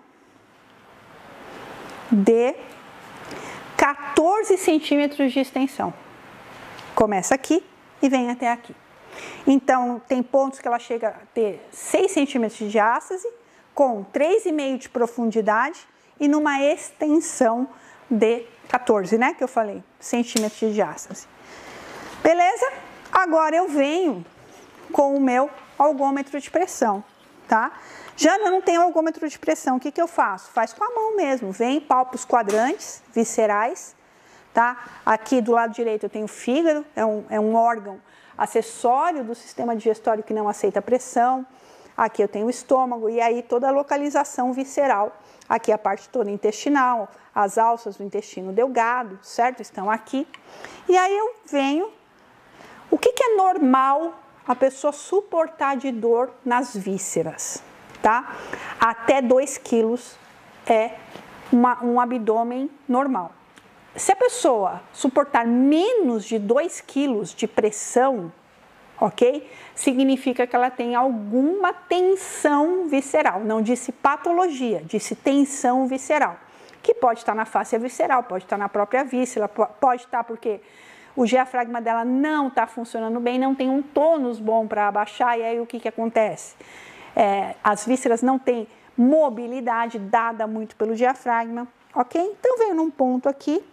de quatorze centímetros de extensão. Começa aqui e vem até aqui. Então, tem pontos que ela chega a ter seis centímetros de diástase, com três vírgula cinco de profundidade e numa extensão de quatorze, né, que eu falei, centímetros de diástase. Beleza? Agora eu venho com o meu algômetro de pressão, tá? Já eu não tenho algômetro de pressão, o que que eu faço? Faz com a mão mesmo, vem, palpa os quadrantes viscerais, tá? Aqui do lado direito eu tenho o fígado, é um, é um órgão acessório do sistema digestório que não aceita pressão. Aqui eu tenho o estômago e aí toda a localização visceral. Aqui a parte toda intestinal, as alças do intestino delgado, certo? Estão aqui. E aí eu venho. O que que é normal a pessoa suportar de dor nas vísceras, tá? Até dois quilos é uma, um abdômen normal. Se a pessoa suportar menos de dois quilos de pressão, ok? Significa que ela tem alguma tensão visceral. Não disse patologia, disse tensão visceral. Que pode estar na face visceral, pode estar na própria víscera, pode estar porque o diafragma dela não está funcionando bem, não tem um tônus bom para abaixar, e aí o que que acontece? É, as vísceras não têm mobilidade dada muito pelo diafragma, ok? Então venho num ponto aqui.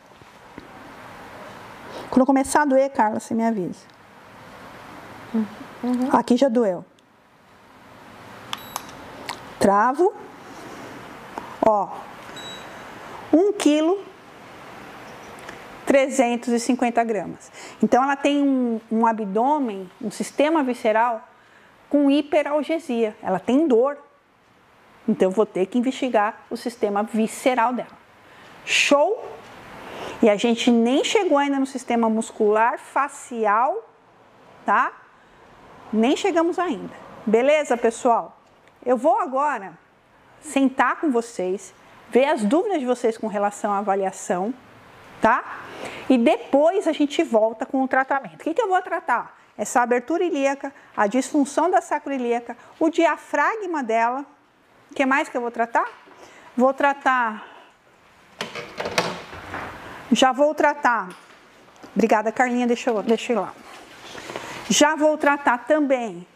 Quando começar a doer, Carla, você me avisa. Uhum. Aqui já doeu. Travo. Ó. Um quilo, trezentos e cinquenta gramas. Então, ela tem um, um abdômen, um sistema visceral com hiperalgesia. Ela tem dor. Então, eu vou ter que investigar o sistema visceral dela. Show? E a gente nem chegou ainda no sistema muscular, facial, tá? Nem chegamos ainda. Beleza, pessoal? Eu vou agora sentar com vocês, ver as dúvidas de vocês com relação à avaliação, tá? E depois a gente volta com o tratamento. O que que eu vou tratar? Essa abertura ilíaca, a disfunção da sacroiliaca, o diafragma dela. O que mais que eu vou tratar? Vou tratar... Já vou tratar... Obrigada, Carlinha, deixa eu, deixa eu ir lá. Já vou tratar também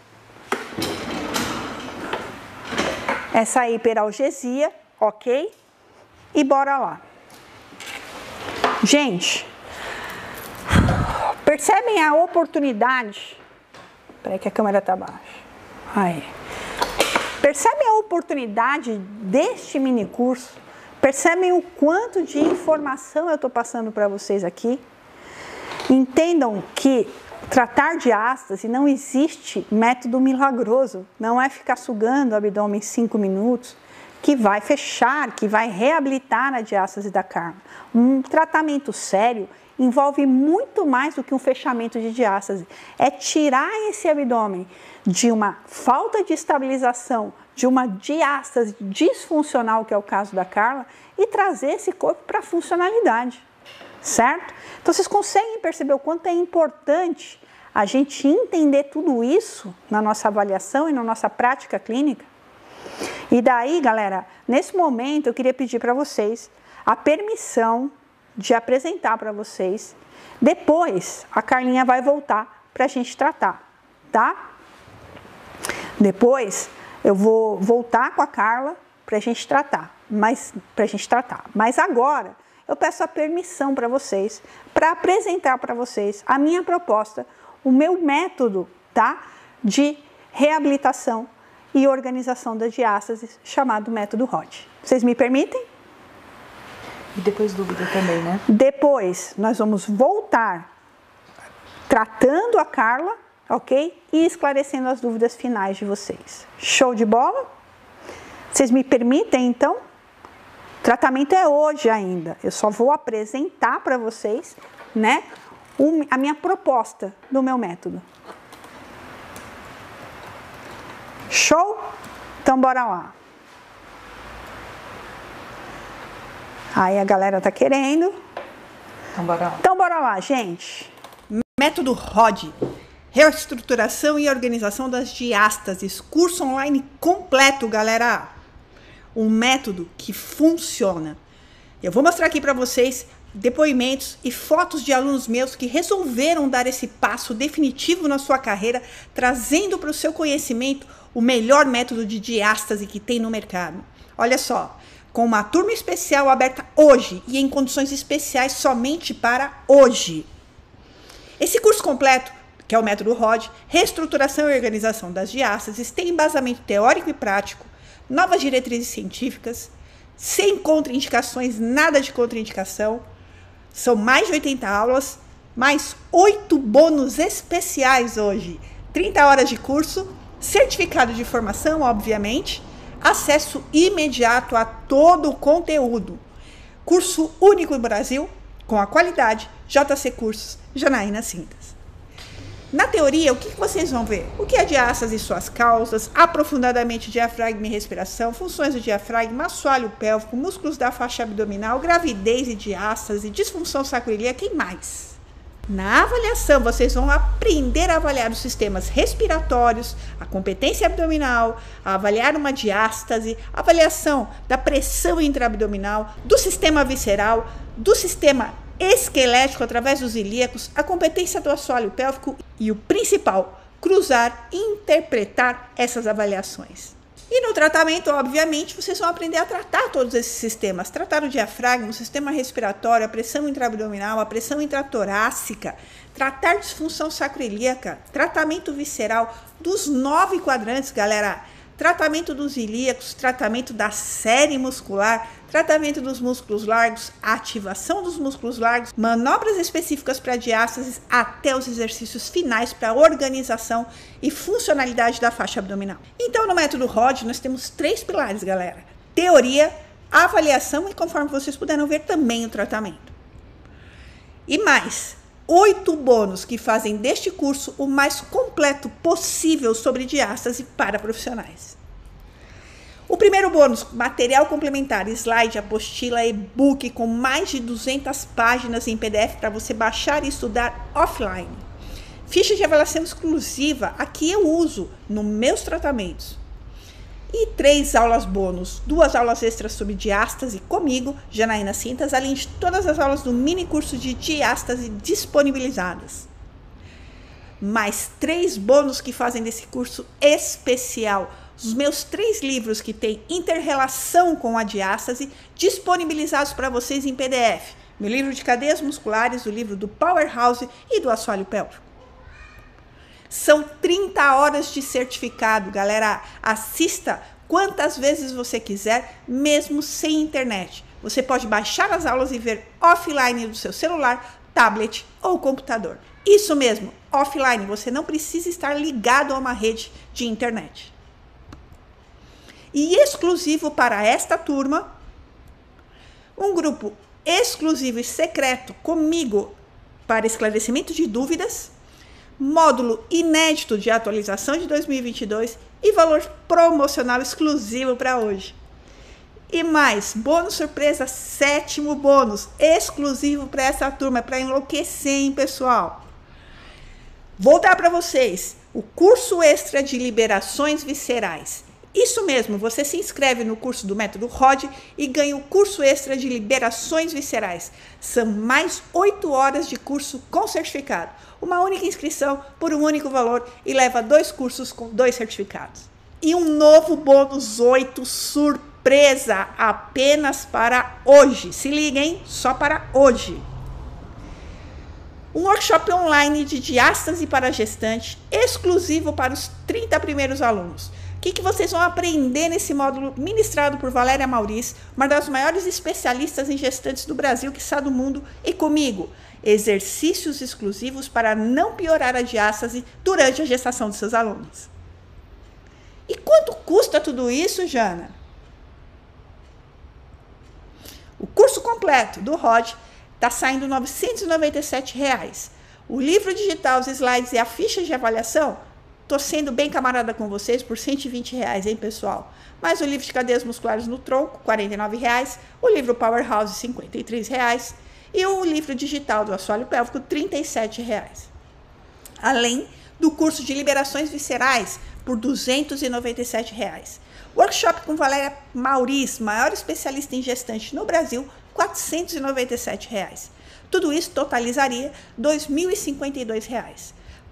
essa hiperalgesia, ok? E bora lá. Gente, percebem a oportunidade? Peraí que a câmera tá baixa. Aí. Percebem a oportunidade deste mini curso? Percebem o quanto de informação eu estou passando para vocês aqui? Entendam que tratar diástase não existe método milagroso. Não é ficar sugando o abdômen cinco minutos que vai fechar, que vai reabilitar a diástase da Carla. Um tratamento sério envolve muito mais do que um fechamento de diástase. É tirar esse abdômen de uma falta de estabilização, de uma diástase disfuncional, que é o caso da Carla, e trazer esse corpo para a funcionalidade, certo? Então, vocês conseguem perceber o quanto é importante a gente entender tudo isso na nossa avaliação e na nossa prática clínica? E daí, galera, nesse momento eu queria pedir para vocês a permissão de apresentar para vocês. Depois, a Carlinha vai voltar para a gente tratar, tá? Depois, eu vou voltar com a Carla para a gente tratar, mas para a gente tratar. Mas agora, eu peço a permissão para vocês, para apresentar para vocês a minha proposta, o meu método, tá? De reabilitação e organização das diástases, chamado método R O D. Vocês me permitem? E depois dúvida também, né? Depois, nós vamos voltar tratando a Carla, ok? E esclarecendo as dúvidas finais de vocês. Show de bola? Vocês me permitem, então? O tratamento é hoje ainda. Eu só vou apresentar para vocês, né, a minha proposta do meu método. Show? Então, bora lá. Aí a galera tá querendo. Então, bora lá. Então, bora lá, gente. Método R O D. Reestruturação e organização das diástases. Curso online completo, galera. Um método que funciona. Eu vou mostrar aqui para vocês depoimentos e fotos de alunos meus que resolveram dar esse passo definitivo na sua carreira, trazendo para o seu conhecimento o melhor método de diástase que tem no mercado. Olha só, com uma turma especial aberta hoje e em condições especiais somente para hoje. Esse curso completo, que é o método R O D, reestruturação e organização das diástases, tem embasamento teórico e prático, novas diretrizes científicas, sem contraindicações, nada de contraindicação. São mais de oitenta aulas, mais oito bônus especiais hoje. trinta horas de curso, certificado de formação, obviamente, acesso imediato a todo o conteúdo. Curso único no Brasil, com a qualidade J C Cursos, Janaína Cintas. Na teoria, o que vocês vão ver? O que é diástase e suas causas, aprofundadamente diafragma e respiração, funções do diafragma, assoalho pélvico, músculos da faixa abdominal, gravidez e diástase, disfunção sacroiliaca e mais. Na avaliação, vocês vão aprender a avaliar os sistemas respiratórios, a competência abdominal, a avaliar uma diástase, a avaliação da pressão intraabdominal, do sistema visceral, do sistema esquelético através dos ilíacos, a competência do assoalho pélvico e o principal, cruzar e interpretar essas avaliações. E no tratamento, obviamente, vocês vão aprender a tratar todos esses sistemas. Tratar o diafragma, o sistema respiratório, a pressão intraabdominal, a pressão intratorácica, tratar disfunção sacroiliaca, tratamento visceral dos nove quadrantes, galera. Tratamento dos ilíacos, tratamento da série muscular, tratamento dos músculos largos, ativação dos músculos largos, manobras específicas para diástases, até os exercícios finais para organização e funcionalidade da faixa abdominal. Então, no método R O D, nós temos três pilares, galera. Teoria, avaliação e, conforme vocês puderam ver, também o tratamento. E mais, oito bônus que fazem deste curso o mais completo possível sobre diástase para profissionais. O primeiro bônus, material complementar, slide, apostila, e-book com mais de duzentas páginas em P D F para você baixar e estudar offline. Ficha de avaliação exclusiva, aqui eu uso nos meus tratamentos. E três aulas bônus, duas aulas extras sobre diástase comigo, Janaína Cintas, além de todas as aulas do mini curso de diástase disponibilizadas. Mais três bônus que fazem desse curso especial. Os meus três livros que têm inter-relação com a diástase, disponibilizados para vocês em P D F. Meu livro de cadeias musculares, o livro do Powerhouse e do assoalho pélvico. São trinta horas de certificado, galera. Assista quantas vezes você quiser, mesmo sem internet. Você pode baixar as aulas e ver offline do seu celular, tablet ou computador. Isso mesmo, offline. Você não precisa estar ligado a uma rede de internet. E exclusivo para esta turma, um grupo exclusivo e secreto comigo para esclarecimento de dúvidas, módulo inédito de atualização de dois mil e vinte e dois e valor promocional exclusivo para hoje. E mais, bônus surpresa, sétimo bônus, exclusivo para essa turma, para enlouquecer, hein, pessoal? Vou dar para vocês o curso extra de liberações viscerais Isso mesmo, você se inscreve no curso do Método R O D e ganha o curso extra de liberações viscerais. São mais oito horas de curso com certificado. Uma única inscrição por um único valor e leva dois cursos com dois certificados. E um novo bônus oito surpresa apenas para hoje. Se liga, hein? Só para hoje. Um workshop online de diástase para gestante, exclusivo para os trinta primeiros alunos. O que, que vocês vão aprender nesse módulo ministrado por Valéria Mauriz, uma das maiores especialistas em gestantes do Brasil, quiçá do mundo, e comigo? Exercícios exclusivos para não piorar a diástase durante a gestação dos seus alunos. E quanto custa tudo isso, Jana? O curso completo do R O D está saindo novecentos e noventa e sete reais. O livro digital, os slides e a ficha de avaliação, estou sendo bem camarada com vocês por cento e vinte reais, hein, pessoal? Mas o livro de cadeias musculares no tronco, quarenta e nove reais. O livro Powerhouse, cinquenta e três reais. E o livro digital do assoalho pélvico, trinta e sete reais. Além do curso de liberações viscerais, por duzentos e noventa e sete reais. Workshop com Valéria Mauriz, maior especialista em gestante no Brasil, quatrocentos e noventa e sete reais. Tudo isso totalizaria dois mil e cinquenta e dois reais.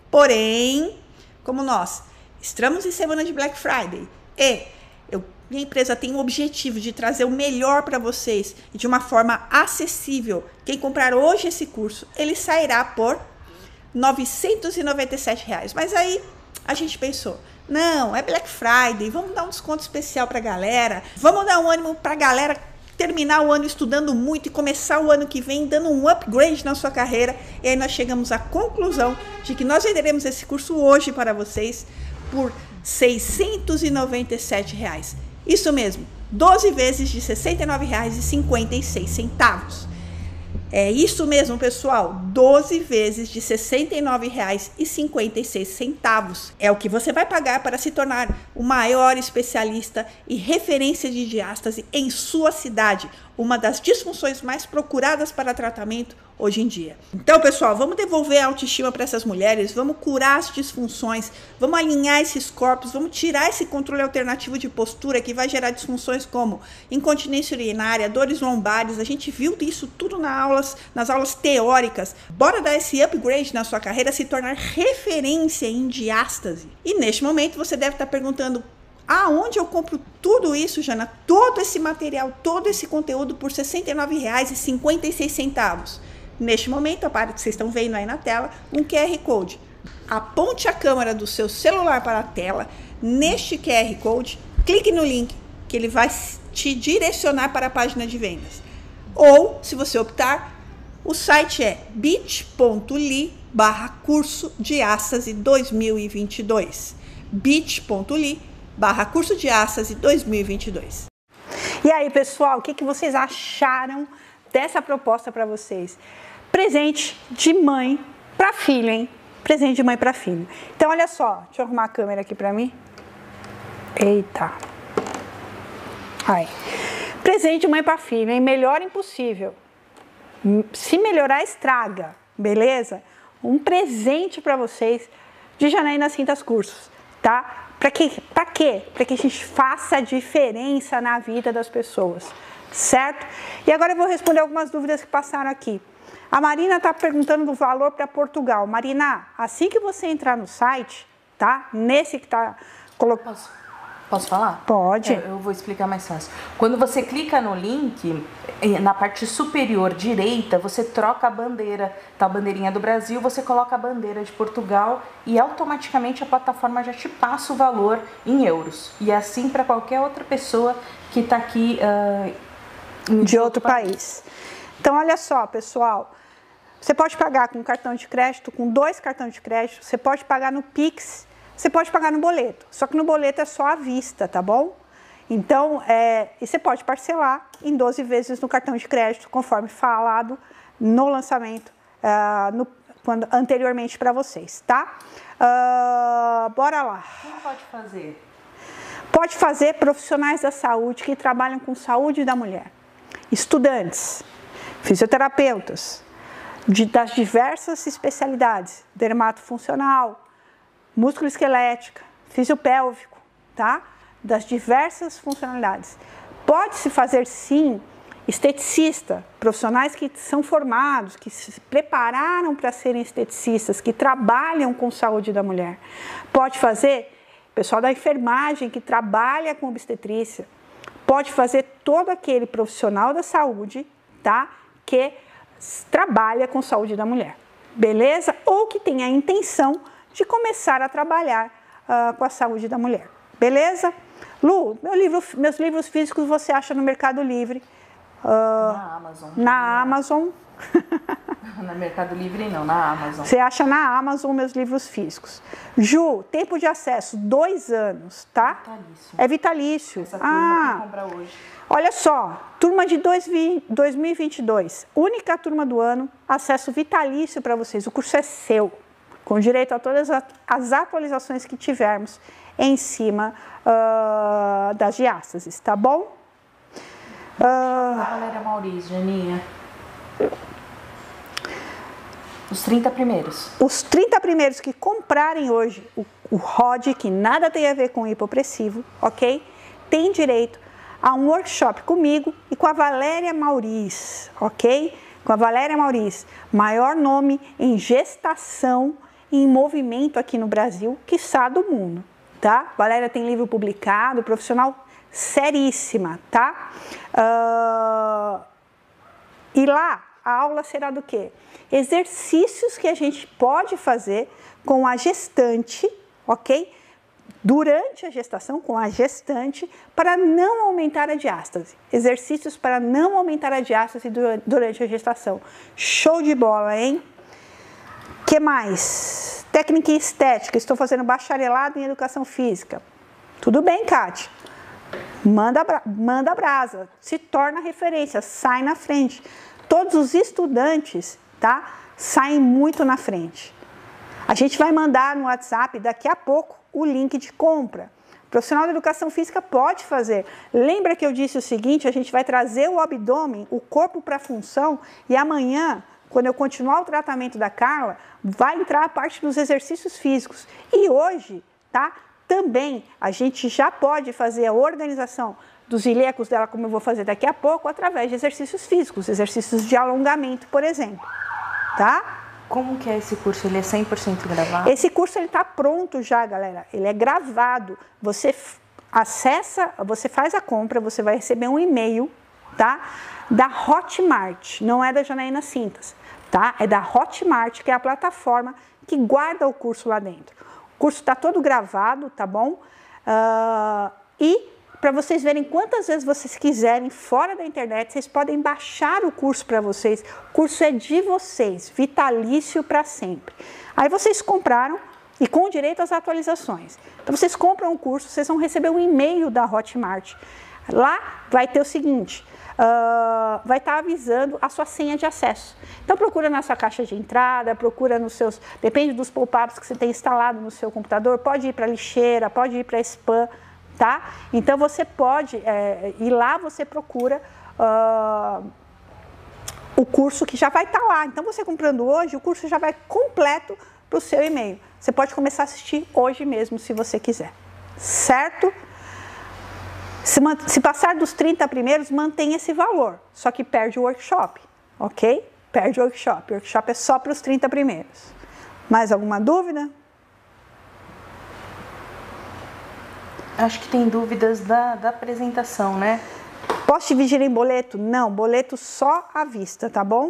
Porém, como nós estamos em semana de Black Friday e eu, minha empresa tem o objetivo de trazer o melhor para vocês e de uma forma acessível, quem comprar hoje esse curso, ele sairá por novecentos e noventa e sete reais. Mas aí a gente pensou, não, é Black Friday, vamos dar um desconto especial para a galera, vamos dar um ânimo para a galera terminar o ano estudando muito e começar o ano que vem dando um upgrade na sua carreira. E aí nós chegamos à conclusão de que nós venderemos esse curso hoje para vocês por seiscentos e noventa e sete reais. Isso mesmo, doze vezes de sessenta e nove reais e cinquenta e seis centavos. É isso mesmo, pessoal, doze vezes de sessenta e nove reais e cinquenta e seis centavos. É o que você vai pagar para se tornar o maior especialista e referência de diástase em sua cidade, uma das disfunções mais procuradas para tratamento hoje em dia. Então, pessoal, vamos devolver a autoestima para essas mulheres, vamos curar as disfunções, vamos alinhar esses corpos, vamos tirar esse controle alternativo de postura que vai gerar disfunções como incontinência urinária, dores lombares. A gente viu isso tudo nas aulas, nas aulas teóricas. Bora dar esse upgrade na sua carreira, se tornar referência em diástase. E neste momento você deve estar perguntando: aonde eu compro tudo isso, Jana? Todo esse material, todo esse conteúdo por sessenta e nove reais e cinquenta e seis centavos. Neste momento, a parte que vocês estão vendo aí na tela, um Q R Code. Aponte a câmera do seu celular para a tela. Neste Q R Code, clique no link, que ele vai te direcionar para a página de vendas. Ou, se você optar, o site é bit.ly barra curso diástase dois mil e vinte e dois. bit.ly barra curso diástase dois mil e vinte e dois. E aí, pessoal, o que, que vocês acharam dessa proposta para vocês? Presente de mãe para filho, hein? Presente de mãe para filho. Então, olha só, deixa eu arrumar a câmera aqui para mim. Eita. Aí. Presente de mãe para filho, hein? Melhor impossível. Se melhorar, estraga, beleza? Um presente para vocês de Janaína Cintas Cursos, tá? Para quê? Para quê? Para que a gente faça a diferença na vida das pessoas, certo? E agora eu vou responder algumas dúvidas que passaram aqui. A Marina está perguntando do valor para Portugal. Marina, assim que você entrar no site, tá? Nesse que está colocando... Posso, posso falar? Pode. É, eu vou explicar mais fácil. Quando você clica no link, na parte superior direita, você troca a bandeira, tá? A bandeirinha do Brasil, você coloca a bandeira de Portugal e automaticamente a plataforma já te passa o valor em euros. E é assim para qualquer outra pessoa que está aqui uh, de outro país. Então, olha só, pessoal, você pode pagar com cartão de crédito, com dois cartões de crédito, você pode pagar no Pix, você pode pagar no boleto, só que no boleto é só à vista, tá bom? Então, é, e você pode parcelar em doze vezes no cartão de crédito, conforme falado no lançamento, uh, no, quando, anteriormente para vocês, tá? Uh, bora lá. Quem pode fazer? Pode fazer profissionais da saúde que trabalham com saúde da mulher, estudantes, fisioterapeutas, de, das diversas especialidades, dermatofuncional, músculo-esquelética, fisiopélvico, tá? das diversas funcionalidades. Pode-se fazer, sim, esteticista, profissionais que são formados, que se prepararam para serem esteticistas, que trabalham com saúde da mulher. Pode fazer pessoal da enfermagem que trabalha com obstetrícia. Pode fazer todo aquele profissional da saúde, tá? Que trabalha com saúde da mulher, beleza? Ou que tem a intenção de começar a trabalhar uh, com a saúde da mulher, beleza? Lu, meu livro, meus livros físicos você acha no Mercado Livre. Uh, na Amazon. Na Amazon. No Mercado Livre não, na Amazon. Você acha na Amazon meus livros físicos. Ju, tempo de acesso, dois anos, tá? Vitalício. É vitalício. Essa turma ah, que compra hoje. Olha só, turma de dois mil e vinte e dois, única turma do ano, acesso vitalício para vocês. O curso é seu, com direito a todas as atualizações que tivermos em cima uh, das diástases, tá bom? Uh, a Valéria Maurício, Janinha. Os trinta primeiros. Os trinta primeiros que comprarem hoje o, o R O D, que nada tem a ver com hipopressivo, ok? Tem direito a um workshop comigo e com a Valéria Maurício, ok? Com a Valéria Maurício, maior nome em gestação e em movimento aqui no Brasil, quiçá do mundo, tá? Valéria tem livro publicado, profissional seríssima, tá? Uh, e lá a aula será do quê? Exercícios que a gente pode fazer com a gestante, ok? Durante a gestação, com a gestante, para não aumentar a diástase. Exercícios para não aumentar a diástase durante a gestação. Show de bola, hein? Que mais? Técnica em estética. Estou fazendo bacharelado em educação física. Tudo bem, Kátia? Manda, manda brasa. Se torna referência, sai na frente. Todos os estudantes, tá? Saem muito na frente. A gente vai mandar no WhatsApp daqui a pouco o link de compra. O profissional da educação física pode fazer. Lembra que eu disse o seguinte, a gente vai trazer o abdômen, o corpo para a função e amanhã, quando eu continuar o tratamento da Carla, vai entrar a parte dos exercícios físicos. E hoje, tá? Também a gente já pode fazer a organização dos ilecos dela, como eu vou fazer daqui a pouco, através de exercícios físicos, exercícios de alongamento, por exemplo, tá? Como que é esse curso? Ele é cem por cento gravado? Esse curso ele tá pronto já, galera. Ele é gravado. Você acessa, você faz a compra, você vai receber um e-mail, tá? Da Hotmart, não é da Janaína Cintas, tá? É da Hotmart, que é a plataforma que guarda o curso lá dentro. O curso tá todo gravado, tá bom? Uh, e para vocês verem quantas vezes vocês quiserem fora da internet, vocês podem baixar o curso para vocês. O curso é de vocês, vitalício para sempre. Aí vocês compraram e com direito às atualizações. Então vocês compram o curso, vocês vão receber um e-mail da Hotmart. Lá vai ter o seguinte, uh, vai estar avisando a sua senha de acesso. Então procura na sua caixa de entrada, procura nos seus, depende dos pop-ups que você tem instalado no seu computador, pode ir para lixeira, pode ir para spam. Tá? Então você pode é, ir lá, você procura uh, o curso que já vai estar tá lá. Então você comprando hoje, o curso já vai completo para o seu e-mail. Você pode começar a assistir hoje mesmo, se você quiser. Certo? Se, se passar dos trinta primeiros, mantém esse valor. Só que perde o workshop, ok? Perde o workshop. O workshop é só para os trinta primeiros. Mais alguma dúvida? Acho que tem dúvidas da, da apresentação, né? Posso dividir em boleto? Não, boleto só à vista, tá bom?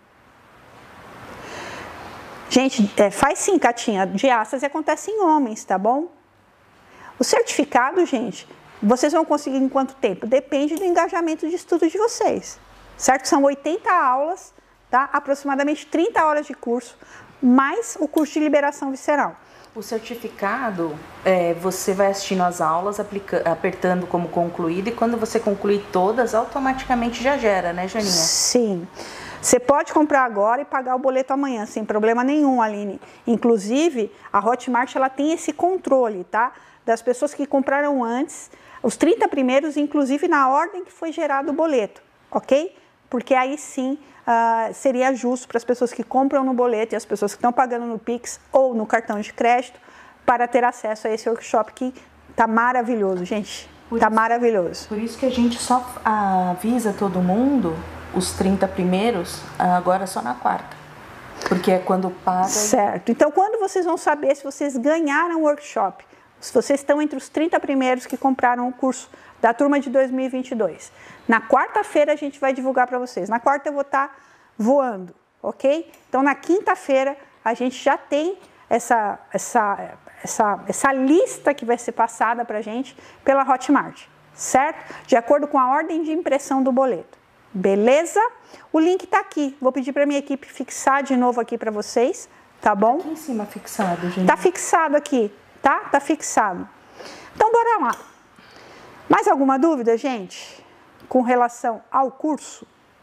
Gente, é, faz sim, Catinha, diástase acontece em homens, tá bom? O certificado, gente, vocês vão conseguir em quanto tempo? Depende do engajamento de estudo de vocês, certo? São oitenta aulas, tá? Aproximadamente trinta horas de curso, mais o curso de liberação visceral. O certificado, é, você vai assistindo as aulas, aplica, apertando como concluído, e quando você concluir todas, automaticamente já gera, né, Janinha? Sim. Você pode comprar agora e pagar o boleto amanhã, sem problema nenhum, Aline. Inclusive, a Hotmart, ela tem esse controle, tá? Das pessoas que compraram antes, os trinta primeiros, inclusive na ordem que foi gerado o boleto, ok? Porque aí sim uh, seria justo para as pessoas que compram no boleto e as pessoas que estão pagando no Pix ou no cartão de crédito para ter acesso a esse workshop que Tá maravilhoso, gente. Por tá isso, maravilhoso. Por isso que a gente só avisa todo mundo, os trinta primeiros, agora só na quarta. Porque é quando paga. Certo. Então, quando vocês vão saber se vocês ganharam o workshop? Se vocês estão entre os trinta primeiros que compraram o curso da turma de dois mil e vinte e dois. Na quarta-feira a gente vai divulgar para vocês. Na quarta eu vou estar voando, ok? Então, na quinta-feira a gente já tem essa, essa, essa, essa lista que vai ser passada para a gente pela Hotmart, certo? De acordo com a ordem de impressão do boleto. Beleza? O link está aqui. Vou pedir para minha equipe fixar de novo aqui para vocês, tá bom? Aqui em cima fixado, gente. Tá fixado aqui, tá? Tá fixado. Então, bora lá. Mais alguma dúvida, gente? Com relação ao curso?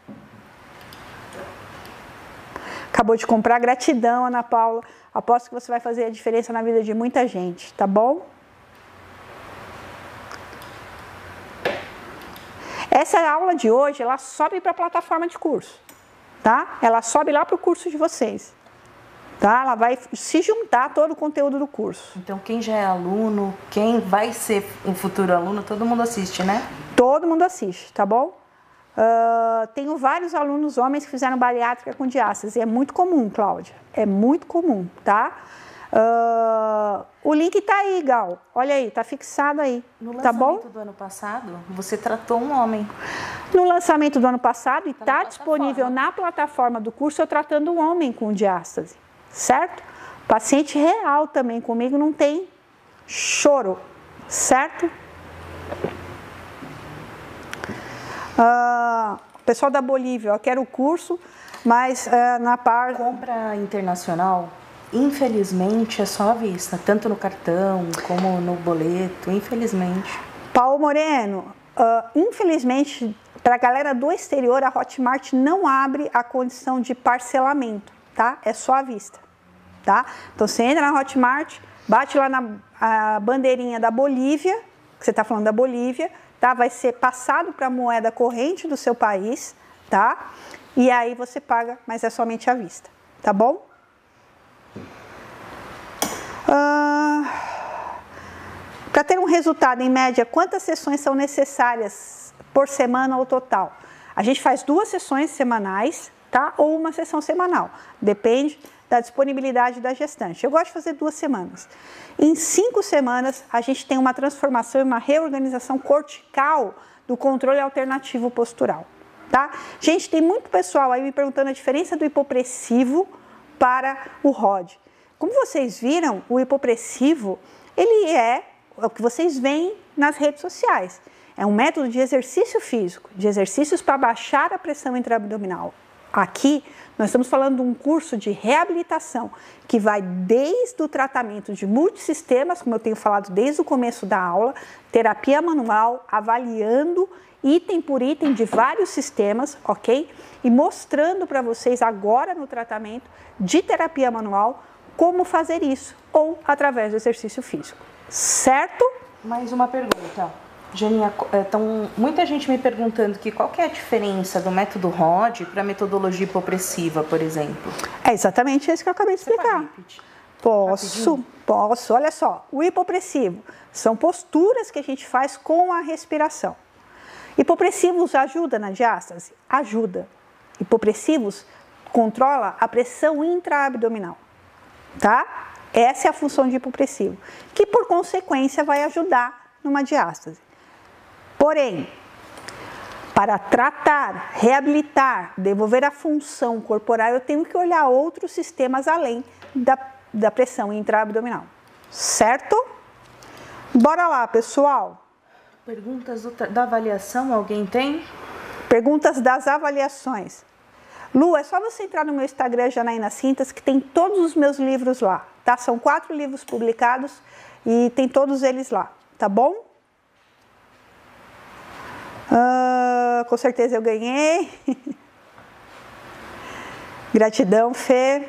Acabou de comprar. Gratidão, Ana Paula. Aposto que você vai fazer a diferença na vida de muita gente, tá bom? Essa aula de hoje, ela sobe para a plataforma de curso, tá? Ela sobe lá para o curso de vocês, tá? Ela vai se juntar todo o conteúdo do curso. Então, quem já é aluno, quem vai ser um futuro aluno, todo mundo assiste, né? Todo mundo assiste, tá bom? Uh, tenho vários alunos homens que fizeram bariátrica com diástase. É muito comum, Cláudia. É muito comum, tá? Uh, o link tá aí, Gal. Olha aí, tá fixado aí. No tá bom? lançamento do ano passado, você tratou um homem. No lançamento do ano passado, e tá, tá disponível na plataforma do curso, eu tratando um homem com diástase, certo? Paciente real também comigo, não tem choro, certo? Uh, pessoal da Bolívia, eu quero o curso, mas uh, na parte... Compra internacional, infelizmente, é só à vista, tanto no cartão como no boleto, infelizmente. Paulo Moreno, uh, infelizmente, para a galera do exterior, a Hotmart não abre a condição de parcelamento, tá? É só à vista, tá? Então, você entra na Hotmart, bate lá na a bandeirinha da Bolívia, que você está falando da Bolívia, tá? Vai ser passado para a moeda corrente do seu país, tá? E aí você paga, mas é somente à vista, tá bom? Uh, para ter um resultado, em média, quantas sessões são necessárias por semana ou total? A gente faz duas sessões semanais, tá? Ou uma sessão semanal, depende da disponibilidade da gestante. Eu gosto de fazer duas semanas. Em cinco semanas, a gente tem uma transformação e uma reorganização cortical do controle alternativo postural, tá? Gente, tem muito pessoal aí me perguntando a diferença do hipopressivo para o R O D. Como vocês viram, o hipopressivo, ele é o que vocês veem nas redes sociais. É um método de exercício físico, de exercícios para baixar a pressão intraabdominal. Aqui, nós estamos falando de um curso de reabilitação que vai desde o tratamento de multissistemas, como eu tenho falado desde o começo da aula, terapia manual, avaliando item por item de vários sistemas, ok? E mostrando para vocês agora no tratamento de terapia manual como fazer isso, ou através do exercício físico, certo? Mais uma pergunta. Janinha, então, muita gente me perguntando que qual que é a diferença do método R O D para a metodologia hipopressiva, por exemplo? É exatamente isso que eu acabei de explicar. Posso, Rapidinho. posso. Olha só, o hipopressivo são posturas que a gente faz com a respiração. Hipopressivos ajuda na diástase? Ajuda. Hipopressivos controla a pressão intraabdominal, tá? Essa é a função de hipopressivo, que por consequência vai ajudar numa diástase. Porém, para tratar, reabilitar, devolver a função corporal, eu tenho que olhar outros sistemas além da, da pressão intraabdominal, certo? Bora lá, pessoal. Perguntas do, da avaliação, alguém tem? Perguntas das avaliações. Lu, é só você entrar no meu Instagram, Janaína Cintas, que tem todos os meus livros lá, tá? São quatro livros publicados e tem todos eles lá, tá bom? Uh, com certeza eu ganhei. Gratidão, Fê.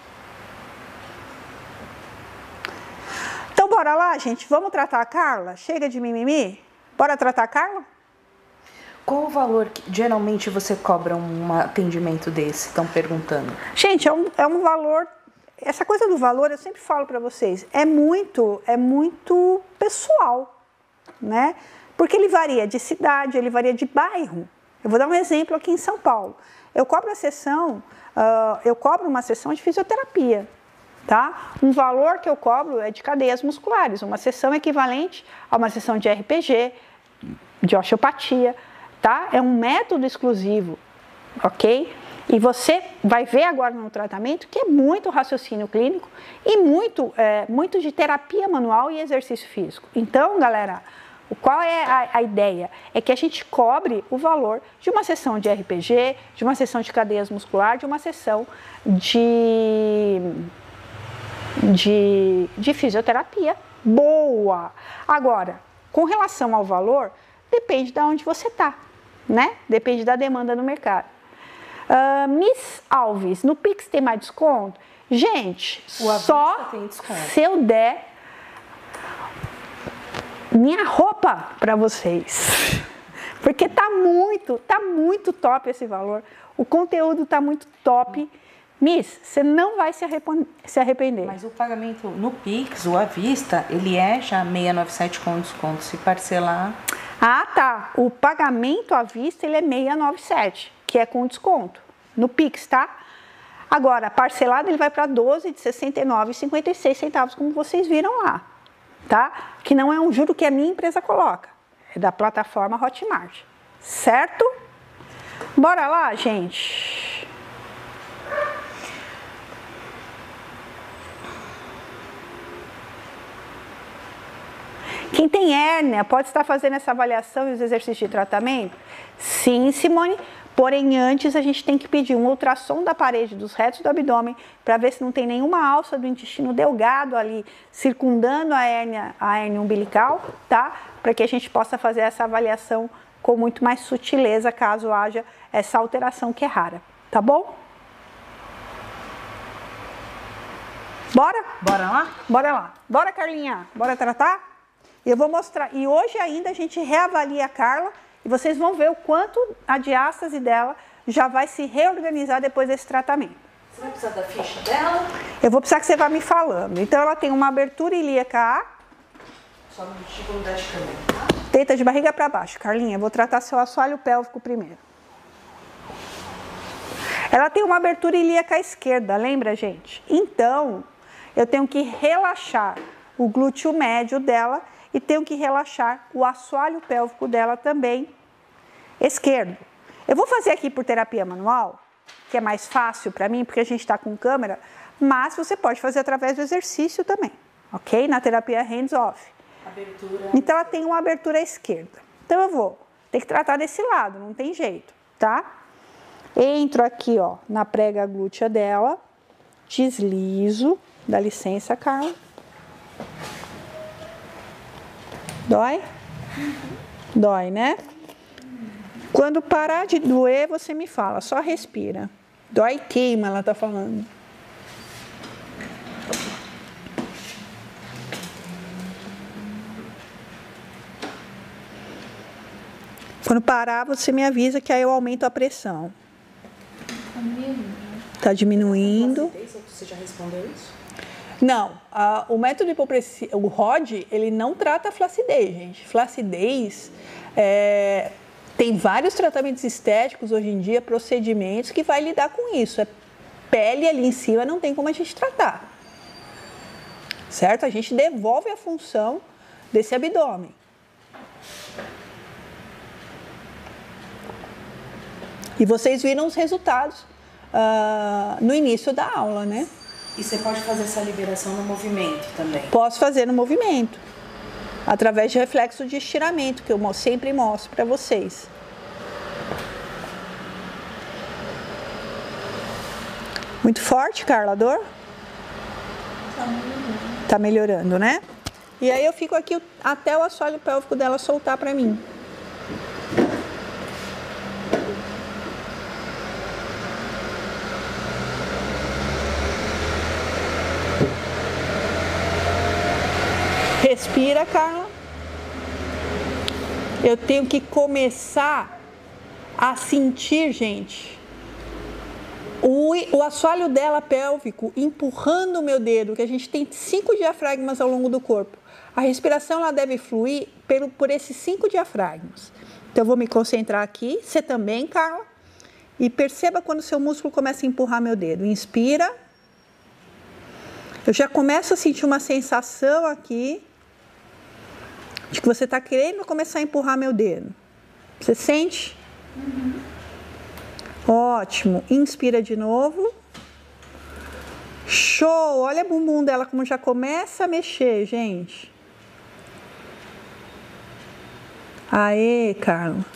Então, bora lá, gente. Vamos tratar a Carla? Chega de mimimi? Bora tratar a Carla? Qual o valor que geralmente você cobra um atendimento desse? Estão perguntando. Gente, é um, é um valor... Essa coisa do valor, eu sempre falo para vocês, é muito, é muito pessoal. né? Porque ele varia de cidade, ele varia de bairro. Eu vou dar um exemplo aqui em São Paulo. Eu cobro a sessão, uh, eu cobro uma sessão de fisioterapia, tá? Um valor que eu cobro é de cadeias musculares, uma sessão equivalente a uma sessão de R P G, de osteopatia, tá? É um método exclusivo, ok? E você vai ver agora no tratamento que é muito raciocínio clínico e muito, é, muito de terapia manual e exercício físico. Então, galera, qual é a, a ideia? É que a gente cobre o valor de uma sessão de R P G, de uma sessão de cadeias muscular, de uma sessão de, de, de fisioterapia boa. Agora, com relação ao valor, depende de onde você está, né? Depende da demanda no mercado. Uh, Miss Alves, no Pix tem mais desconto? Gente, só se eu der minha roupa para vocês. Porque tá muito, tá muito top esse valor. O conteúdo tá muito top. Miss, você não vai se arrepender. Mas o pagamento no Pix, ou à vista, ele é já seiscentos e noventa e sete com desconto. Se parcelar... Ah, tá. O pagamento à vista, ele é seiscentos e noventa e sete, que é com desconto. No Pix, tá? Agora, parcelado, ele vai para doze de sessenta e nove reais e cinquenta e seis centavos, como vocês viram lá. Tá? Que não é um juro que a minha empresa coloca. É da plataforma Hotmart. Certo? Bora lá, gente. Quem tem hérnia pode estar fazendo essa avaliação e os exercícios de tratamento? Sim, Simone. Porém, antes a gente tem que pedir um ultrassom da parede dos retos do abdômen para ver se não tem nenhuma alça do intestino delgado ali circundando a hérnia, a hérnia umbilical, tá? Para que a gente possa fazer essa avaliação com muito mais sutileza caso haja essa alteração que é rara, tá bom? Bora? Bora lá? Bora lá. Bora, Carlinha. Bora tratar? Eu vou mostrar. E hoje ainda a gente reavalia a Carla. E vocês vão ver o quanto a diástase dela já vai se reorganizar depois desse tratamento. Você vai precisar da ficha dela? Eu vou precisar que você vá me falando. Então, ela tem uma abertura ilíaca A. Só um minutinho, vou mudar de câmera, tá? Deita de barriga para baixo. Carlinha, eu vou tratar seu assoalho pélvico primeiro. Ela tem uma abertura ilíaca à esquerda, lembra, gente? Então, eu tenho que relaxar o glúteo médio dela e tenho que relaxar o assoalho pélvico dela também, esquerdo. Eu vou fazer aqui por terapia manual, que é mais fácil para mim, porque a gente está com câmera, mas você pode fazer através do exercício também, ok? Na terapia hands-off. Abertura. Então, ela tem uma abertura à esquerda. Então, eu vou ter que tratar desse lado, não tem jeito, tá? Entro aqui, ó, na prega glútea dela, deslizo, dá licença, Carla. Dói? Uhum. Dói, né? Quando parar de doer, você me fala, só respira. Dói, queima, ela tá falando. Quando parar, você me avisa que aí eu aumento a pressão. Tá diminuindo. Você já respondeu isso? Não, a, o método hipopressivo, o R O D, ele não trata a flacidez, gente. Flacidez, é, tem vários tratamentos estéticos hoje em dia, procedimentos que vai lidar com isso. É pele ali em cima, não tem como a gente tratar. Certo? A gente devolve a função desse abdômen. E vocês viram os resultados uh, no início da aula, né? E você pode fazer essa liberação no movimento também? Posso fazer no movimento, através de reflexo de estiramento, que eu sempre mostro para vocês. Muito forte, Carla, a dor? Tá melhorando. Tá melhorando, né? E aí eu fico aqui até o assoalho pélvico dela soltar para mim. Respira, Carla. Eu tenho que começar a sentir, gente, o, o assoalho dela pélvico empurrando o meu dedo, que a gente tem cinco diafragmas ao longo do corpo. A respiração ela deve fluir pelo, por esses cinco diafragmas. Então, eu vou me concentrar aqui. Você também, Carla. E perceba quando o seu músculo começa a empurrar meu dedo. Inspira. Eu já começo a sentir uma sensação aqui de que você está querendo começar a empurrar meu dedo. Você sente? Uhum. Ótimo. Inspira de novo. Show! Olha o bumbum dela como já começa a mexer, gente. Aê, Carla.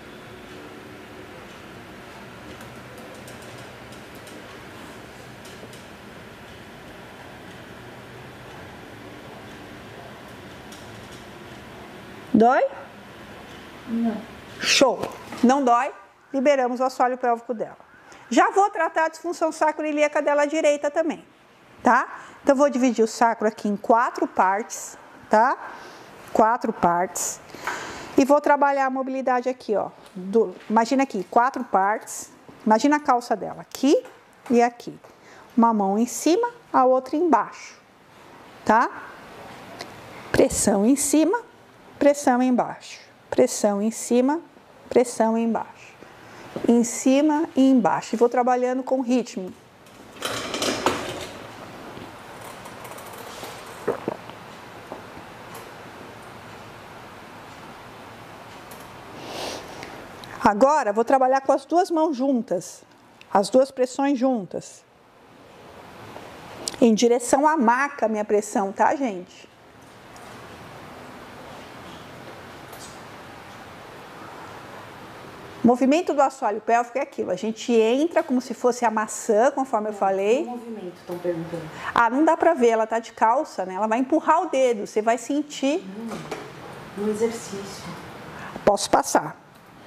Dói? Não. Show! Não dói? Liberamos o assoalho pélvico dela. Já vou tratar a disfunção sacroiliaca dela direita também, tá? Então, vou dividir o sacro aqui em quatro partes, tá? Quatro partes. E vou trabalhar a mobilidade aqui, ó. Do, imagina aqui, quatro partes. Imagina a calça dela, aqui e aqui. Uma mão em cima, a outra embaixo, tá? Pressão em cima, pressão embaixo. Pressão em cima, pressão embaixo. Em cima e embaixo. E vou trabalhando com ritmo. Agora, vou trabalhar com as duas mãos juntas, as duas pressões juntas. Em direção à maca, minha pressão, tá, gente? Movimento do assoalho pélvico é aquilo, a gente entra como se fosse a maçã, conforme eu falei. Que movimento, estão perguntando. Ah, não dá pra ver, ela tá de calça, né? Ela vai empurrar o dedo, você vai sentir. Hum, um exercício. Posso passar.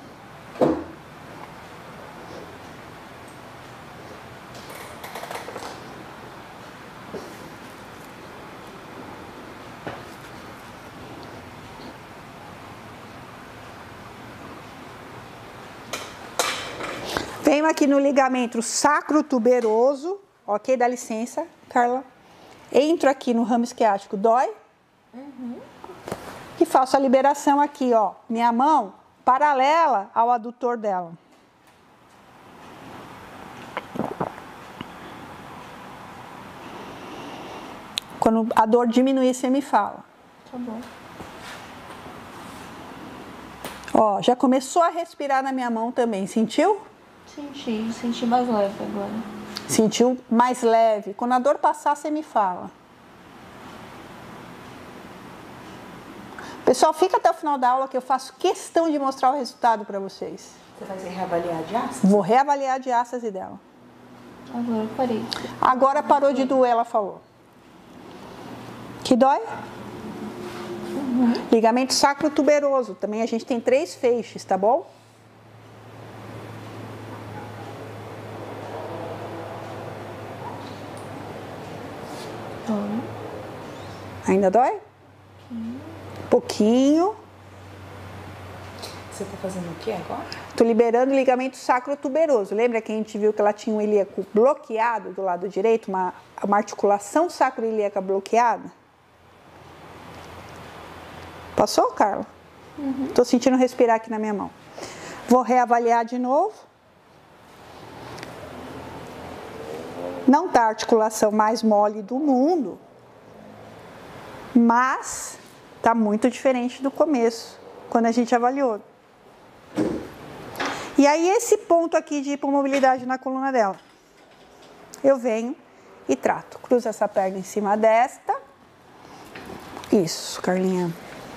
Venho aqui no ligamento sacrotuberoso, ok? Dá licença, Carla. Entro aqui no ramo isquiático, dói? Uhum. E faço a liberação aqui, ó. Minha mão paralela ao adutor dela. Quando a dor diminuir, você me fala. Tá bom. Ó, já começou a respirar na minha mão também, sentiu? Senti, senti mais leve agora. Sentiu mais leve. Quando a dor passar, você me fala. Pessoal, fica até o final da aula que eu faço questão de mostrar o resultado para vocês. Você vai reavaliar a diástase? Vou reavaliar a diástase dela. Agora eu parei. Agora parou de doer, ela falou. Que dói? Uhum. Ligamento sacrotuberoso. Também a gente tem três feixes, tá bom? Dói. Ainda dói? Uhum. Pouquinho. Você tá fazendo o que agora? Tô liberando o ligamento sacrotuberoso. Lembra que a gente viu que ela tinha um ilíaco bloqueado do lado direito? Uma, uma articulação sacroilíaca bloqueada? Passou, Carla? Uhum. Tô sentindo respirar aqui na minha mão. Vou reavaliar de novo. Não tá a articulação mais mole do mundo, mas tá muito diferente do começo, quando a gente avaliou. E aí esse ponto aqui de hipomobilidade na coluna dela, eu venho e trato. Cruzo essa perna em cima desta. Isso, Carlinha.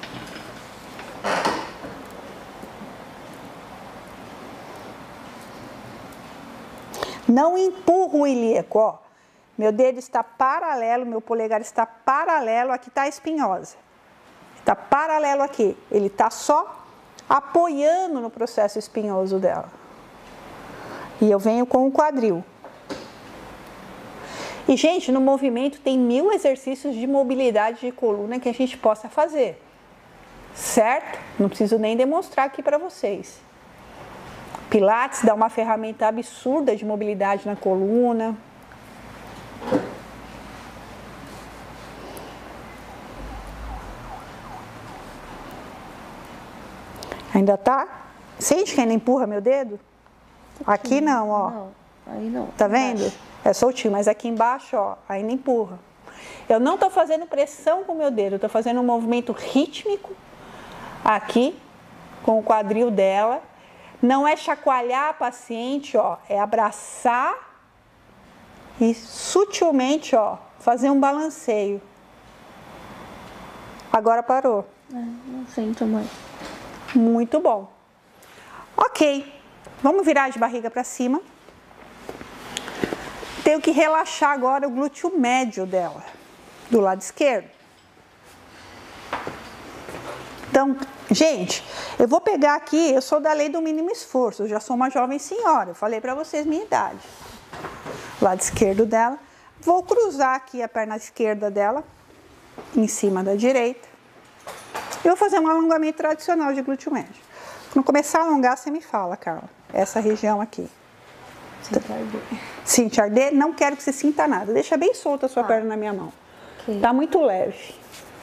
Não empurro o ilíaco, ó. Meu dedo está paralelo, meu polegar está paralelo, aqui está a espinhosa. Está paralelo aqui. Ele está só apoiando no processo espinhoso dela. E eu venho com o quadril. E, gente, no movimento tem mil exercícios de mobilidade de coluna que a gente possa fazer. Certo? Não preciso nem demonstrar aqui para vocês. Pilates dá uma ferramenta absurda de mobilidade na coluna. Ainda tá? Sente que ainda empurra meu dedo? Aqui Sim, não, ó. Não, aí não. Tá vendo? É soltinho, mas aqui embaixo, ó, ainda empurra. Eu não tô fazendo pressão com o meu dedo, eu tô fazendo um movimento rítmico aqui, com o quadril dela. Não é chacoalhar a paciente, ó, é abraçar e sutilmente, ó, fazer um balanceio. Agora parou. É, não sinto mais. Muito bom. Ok, vamos virar de barriga para cima. Tenho que relaxar agora o glúteo médio dela, do lado esquerdo. Então, gente, eu vou pegar aqui, eu sou da lei do mínimo esforço, eu já sou uma jovem senhora, eu falei para vocês minha idade. Lado esquerdo dela. Vou cruzar aqui a perna esquerda dela, em cima da direita. E vou fazer um alongamento tradicional de glúteo médio. Quando começar a alongar, você me fala, Carla. Essa região aqui. Sinto arder. Sente arder? Não quero que você sinta nada. Deixa bem solta a sua ah. perna na minha mão. Okay. Tá muito leve.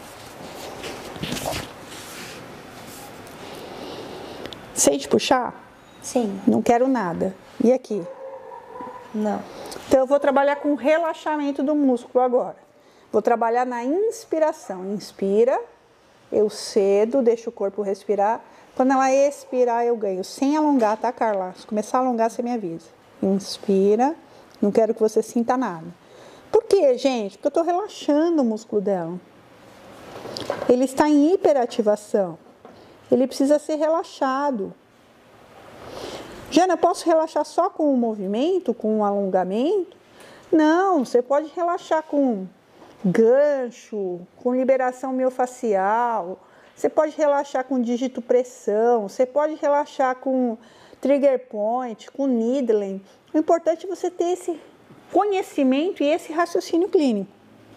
Sente puxar? Sim. Não quero nada. E aqui? Não. Então, eu vou trabalhar com o relaxamento do músculo agora. Vou trabalhar na inspiração. Inspira, eu cedo, deixo o corpo respirar. Quando ela expirar, eu ganho. Sem alongar, tá, Carla? Se começar a alongar, você me avisa. Inspira, não quero que você sinta nada. Por quê, gente? Porque eu tô relaxando o músculo dela. Ele está em hiperativação. Ele precisa ser relaxado. Jana, eu posso relaxar só com o movimento, com o alongamento? Não, você pode relaxar com gancho, com liberação miofascial, você pode relaxar com dígito pressão, você pode relaxar com trigger point, com needling. O importante é você ter esse conhecimento e esse raciocínio clínico.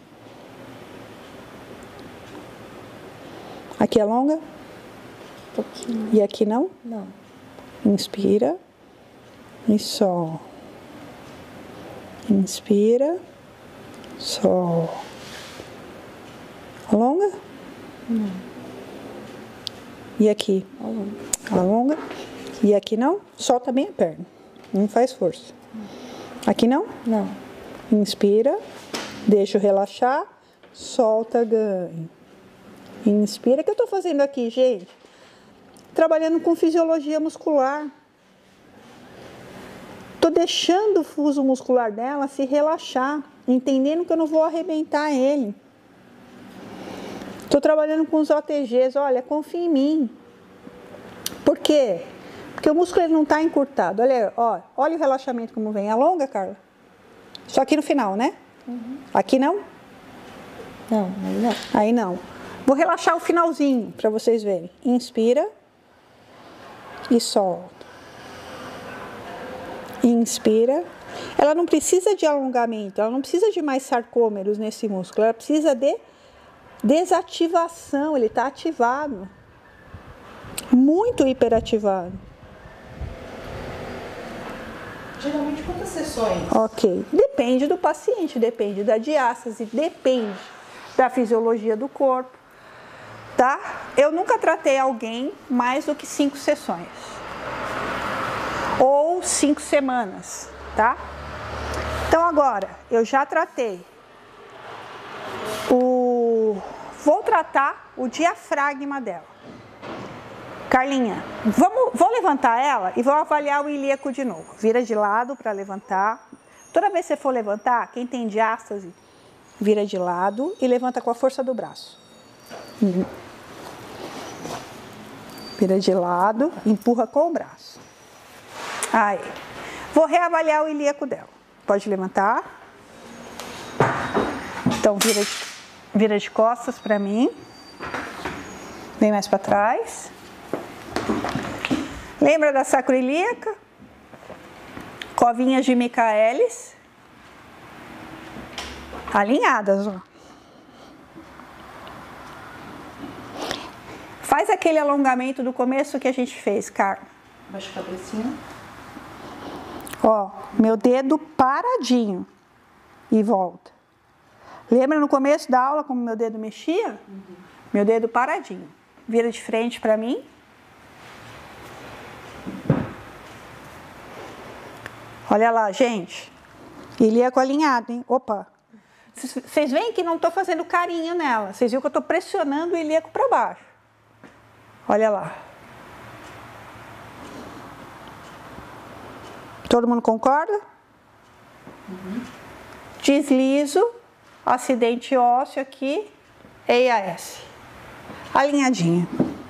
Aqui alonga? Um pouquinho. E aqui não? Não. Inspira e sol. Inspira, sol. Alonga? Não. E aqui? Alonga. Alonga. E aqui não? Solta bem a perna. Não faz força. Aqui não? Não. Inspira, deixa relaxar, solta, ganha. Inspira. O que eu tô fazendo aqui, gente? Trabalhando com fisiologia muscular. Tô deixando o fuso muscular dela se relaxar, entendendo que eu não vou arrebentar ele. Tô trabalhando com os O T Gs, olha, confia em mim. Por quê? Porque o músculo ele não tá encurtado. Olha, ó, olha o relaxamento como vem. Alonga, Carla? Só aqui no final, né? Uhum. Aqui não? Não, aí não. Aí não. Vou relaxar o finalzinho para vocês verem. Inspira. E solta. Inspira. Ela não precisa de alongamento, ela não precisa de mais sarcômeros nesse músculo, ela precisa de desativação, ele está ativado. Muito hiperativado. Geralmente quantas sessões? Ok. Depende do paciente, depende da diástase, depende da fisiologia do corpo. Tá? Eu nunca tratei alguém mais do que cinco sessões. Ou cinco semanas, tá? Então agora, eu já tratei o... Vou tratar o diafragma dela. Carlinha, vamos, vou levantar ela e vou avaliar o ilíaco de novo. Vira de lado para levantar. Toda vez que você for levantar, quem tem diástase, vira de lado e levanta com a força do braço. Uhum. Vira de lado, empurra com o braço. Aí. Vou reavaliar o ilíaco dela. Pode levantar. Então, vira de, vira de costas para mim. Vem mais para trás. Lembra da sacroilíaca? Covinhas de Michaelis. Alinhadas, ó. Faz aquele alongamento do começo que a gente fez, Carla. Baixa a cabecinha. Ó, meu dedo paradinho. E volta. Lembra no começo da aula como meu dedo mexia? Uhum. Meu dedo paradinho. Vira de frente para mim. Olha lá, gente. Ilíaco alinhado, hein? Opa. Vocês veem que não estou fazendo carinho nela. Vocês viram que eu estou pressionando o ilíaco para baixo. Olha lá. Todo mundo concorda? Uhum. Deslizo, acidente ósseo aqui, E I A S. Alinhadinha.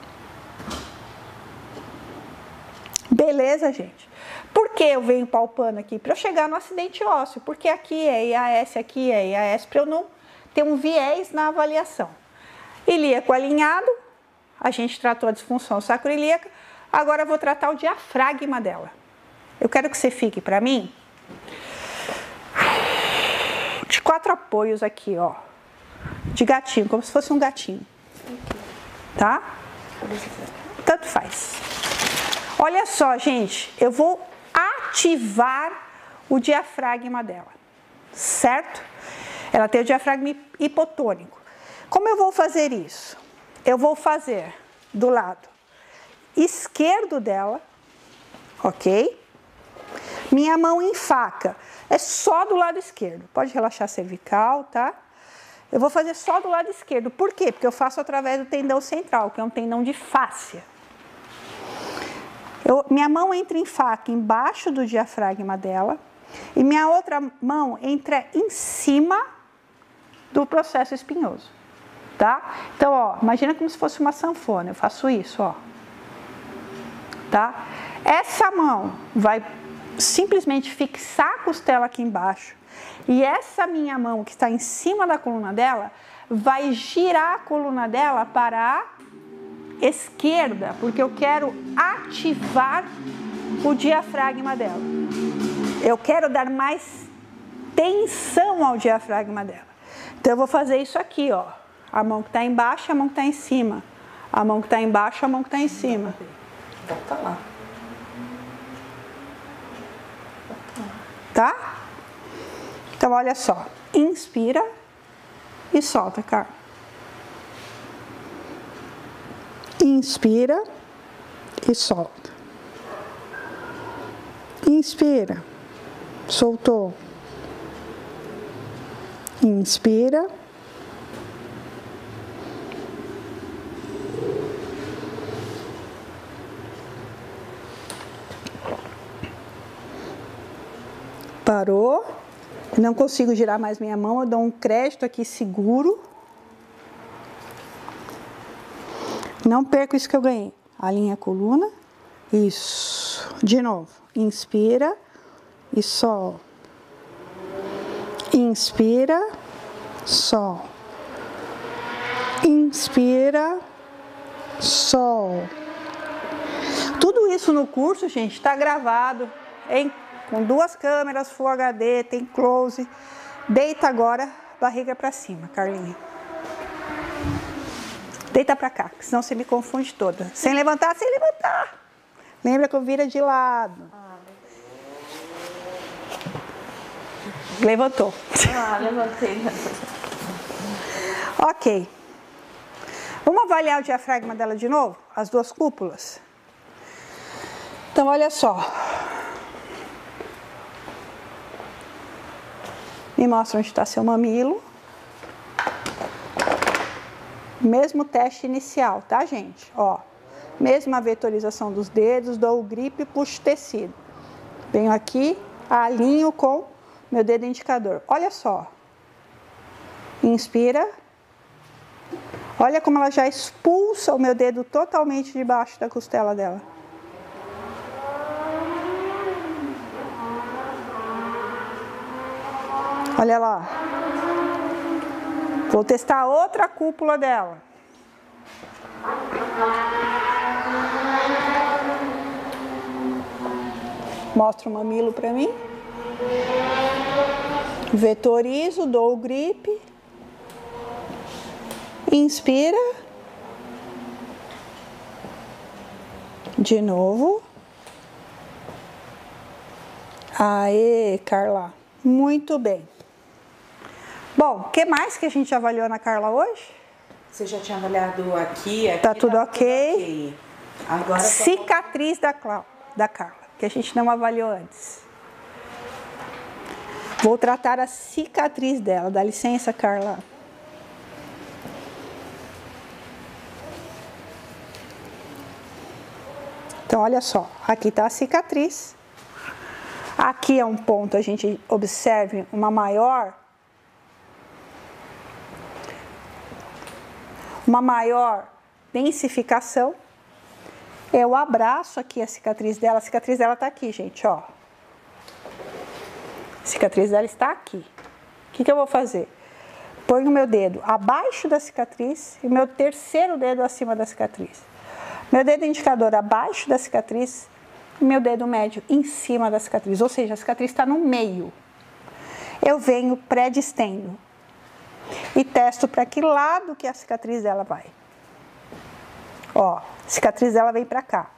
Beleza, gente? Por que eu venho palpando aqui? Para eu chegar no acidente ósseo. Porque aqui é I A S, aqui é I A S, para eu não ter um viés na avaliação. Ilíaco alinhado, a gente tratou a disfunção sacroiliaca, agora eu vou tratar o diafragma dela. Eu quero que você fique para mim de quatro apoios aqui, ó. De gatinho, como se fosse um gatinho. Tá? Tanto faz. Olha só, gente, eu vou ativar o diafragma dela, certo? Ela tem o diafragma hipotônico. Como eu vou fazer isso? Eu vou fazer do lado esquerdo dela, ok? Minha mão em faca é só do lado esquerdo. Pode relaxar a cervical, tá? Eu vou fazer só do lado esquerdo. Por quê? Porque eu faço através do tendão central, que é um tendão de fáscia. Eu, minha mão entra em faca embaixo do diafragma dela e minha outra mão entra em cima do processo espinhoso, tá? Então, ó, imagina como se fosse uma sanfona. Eu faço isso, ó, tá? Essa mão vai simplesmente fixar a costela aqui embaixo e essa minha mão que está em cima da coluna dela vai girar a coluna dela para a esquerda, porque eu quero ativar o diafragma dela. Eu quero dar mais tensão ao diafragma dela. Então eu vou fazer isso aqui, ó. A mão que está embaixo, a mão que está em cima. A mão que está embaixo, a mão que está em cima. Volta lá. Tá? Então olha só. Inspira e solta, Carla. Inspira e solta. Inspira, soltou. Inspira. Parou. Não consigo girar mais minha mão, eu dou um crédito aqui seguro. Não perco isso que eu ganhei. Alinha a coluna. Isso. De novo. Inspira e solta. Inspira, solta. Inspira, solta. Tudo isso no curso, gente, está gravado em, com duas câmeras, Full H D, tem close. Deita agora, barriga para cima, Carlinha. Deita pra cá, senão você me confunde toda. Sem levantar, sem levantar. Lembra que eu viro de lado. Levantou. Ah, levantei. Ok. Vamos avaliar o diafragma dela de novo? As duas cúpulas? Então, olha só. Me mostra onde está seu mamilo. Mesmo teste inicial, tá, gente? Ó, mesma vetorização dos dedos, dou o grip e puxo o tecido. Venho aqui, alinho com meu dedo indicador. Olha só. Inspira. Olha como ela já expulsa o meu dedo totalmente debaixo da costela dela. Olha lá. Vou testar outra cúpula dela. Mostra o mamilo para mim. Vetorizo, dou o grip. Inspira. De novo. Aê, Carla. Muito bem. Bom, o que mais que a gente avaliou na Carla hoje? Você já tinha avaliado aqui, aqui tá tudo tá ok. Tudo okay. Agora cicatriz da da Carla, que a gente não avaliou antes. Vou tratar a cicatriz dela. Dá licença, Carla. Então, olha só. Aqui está a cicatriz. Aqui é um ponto, a gente observe uma maior... Uma maior densificação. Eu abraço aqui a cicatriz dela. A cicatriz dela está aqui, gente, ó. A cicatriz dela está aqui. O que que eu vou fazer? Ponho o meu dedo abaixo da cicatriz e o meu terceiro dedo acima da cicatriz. Meu dedo indicador abaixo da cicatriz e meu dedo médio em cima da cicatriz. Ou seja, a cicatriz está no meio. Eu venho pré-distendo e testo para que lado que a cicatriz dela vai. Ó, a cicatriz dela vem para cá.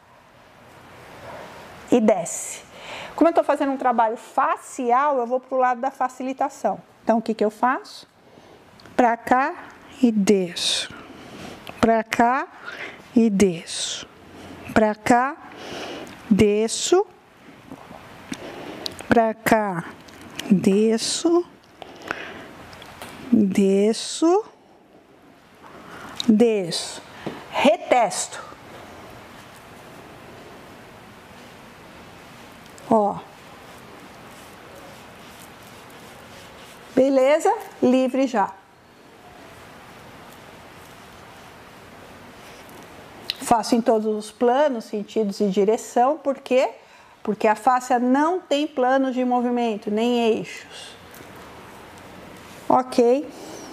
E desce. Como eu estou fazendo um trabalho facial, eu vou para o lado da facilitação. Então, o que que eu faço? Para cá e desço. Para cá e desço. Para cá, desço. Para cá, desço. Desço. Desço. Retesto. Ó. Beleza? Livre já. Faço em todos os planos, sentidos e direção. Por quê? Porque a fáscia não tem planos de movimento, nem eixos. Ok.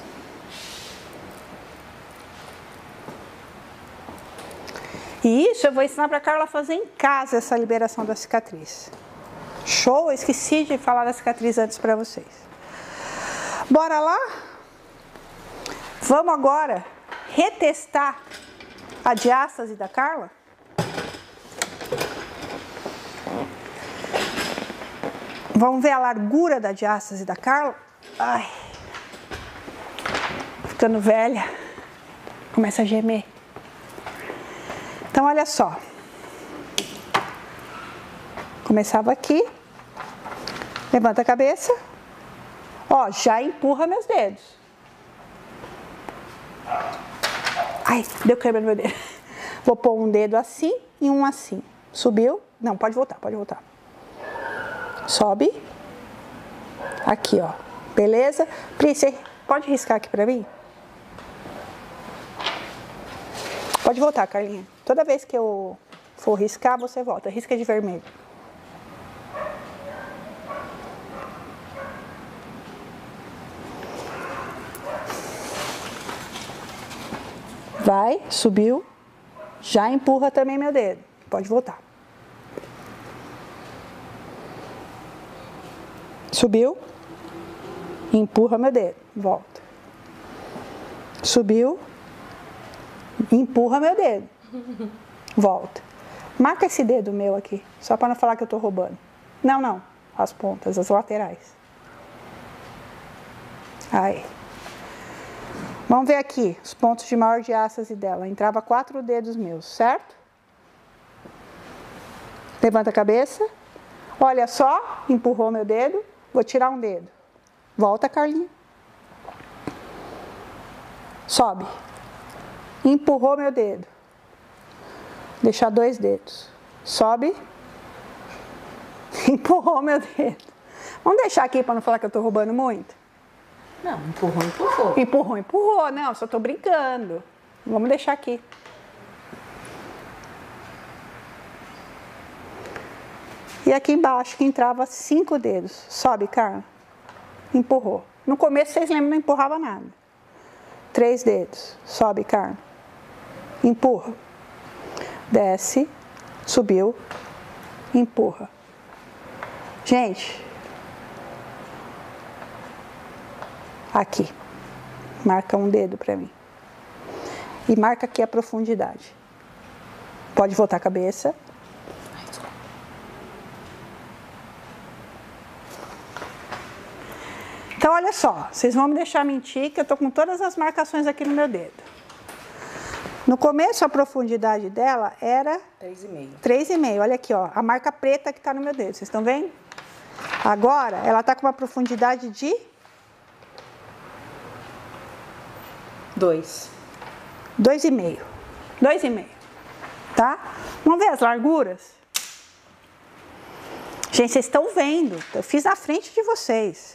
E isso eu vou ensinar para a Carla fazer em casa, essa liberação da cicatriz. Show? Eu esqueci de falar da cicatriz antes para vocês. Bora lá? Vamos agora retestar a diástase da Carla? Vamos ver a largura da diástase da Carla? Ai, ficando velha, começa a gemer. Então, olha só. Começava aqui. Levanta a cabeça. Ó, já empurra meus dedos. Ai, deu quebra no meu dedo. Vou pôr um dedo assim e um assim. Subiu. Não, pode voltar, pode voltar. Sobe. Aqui, ó. Beleza? Pri, você pode riscar aqui pra mim? Pode voltar, Carlinha. Toda vez que eu for riscar, você volta. Risca de vermelho. Vai, subiu. Já empurra também meu dedo. Pode voltar. Subiu. Empurra meu dedo. Volta. Subiu. Empurra meu dedo. Volta. Marca esse dedo meu aqui, só para não falar que eu tô roubando. Não, não. As pontas, as laterais. Aí. Vamos ver aqui os pontos de maior diástase dela. Entrava quatro dedos meus, certo? Levanta a cabeça. Olha só, empurrou meu dedo. Vou tirar um dedo. Volta, Carlinha. Sobe. Empurrou meu dedo. Deixar dois dedos. Sobe. Empurrou meu dedo. Vamos deixar aqui para não falar que eu tô roubando muito? Não, empurrou, empurrou. Empurrou, empurrou. Não, só tô brincando. Vamos deixar aqui. E aqui embaixo que entrava cinco dedos. Sobe, Carla. Empurrou. No começo, vocês lembram, não empurrava nada. Três dedos. Sobe, Carla. Empurra. Desce. Subiu. Empurra. Gente. Aqui. Marca um dedo para mim. E marca aqui a profundidade. Pode voltar a cabeça. Então, olha só. Vocês vão me deixar mentir que eu tô com todas as marcações aqui no meu dedo. No começo, a profundidade dela era três e meio. três e meio. Olha aqui, ó, a marca preta que está no meu dedo. Vocês estão vendo? Agora, ela está com uma profundidade de dois. dois e meio. dois e meio. Tá? Vamos ver as larguras? Gente, vocês estão vendo. Eu fiz na frente de vocês.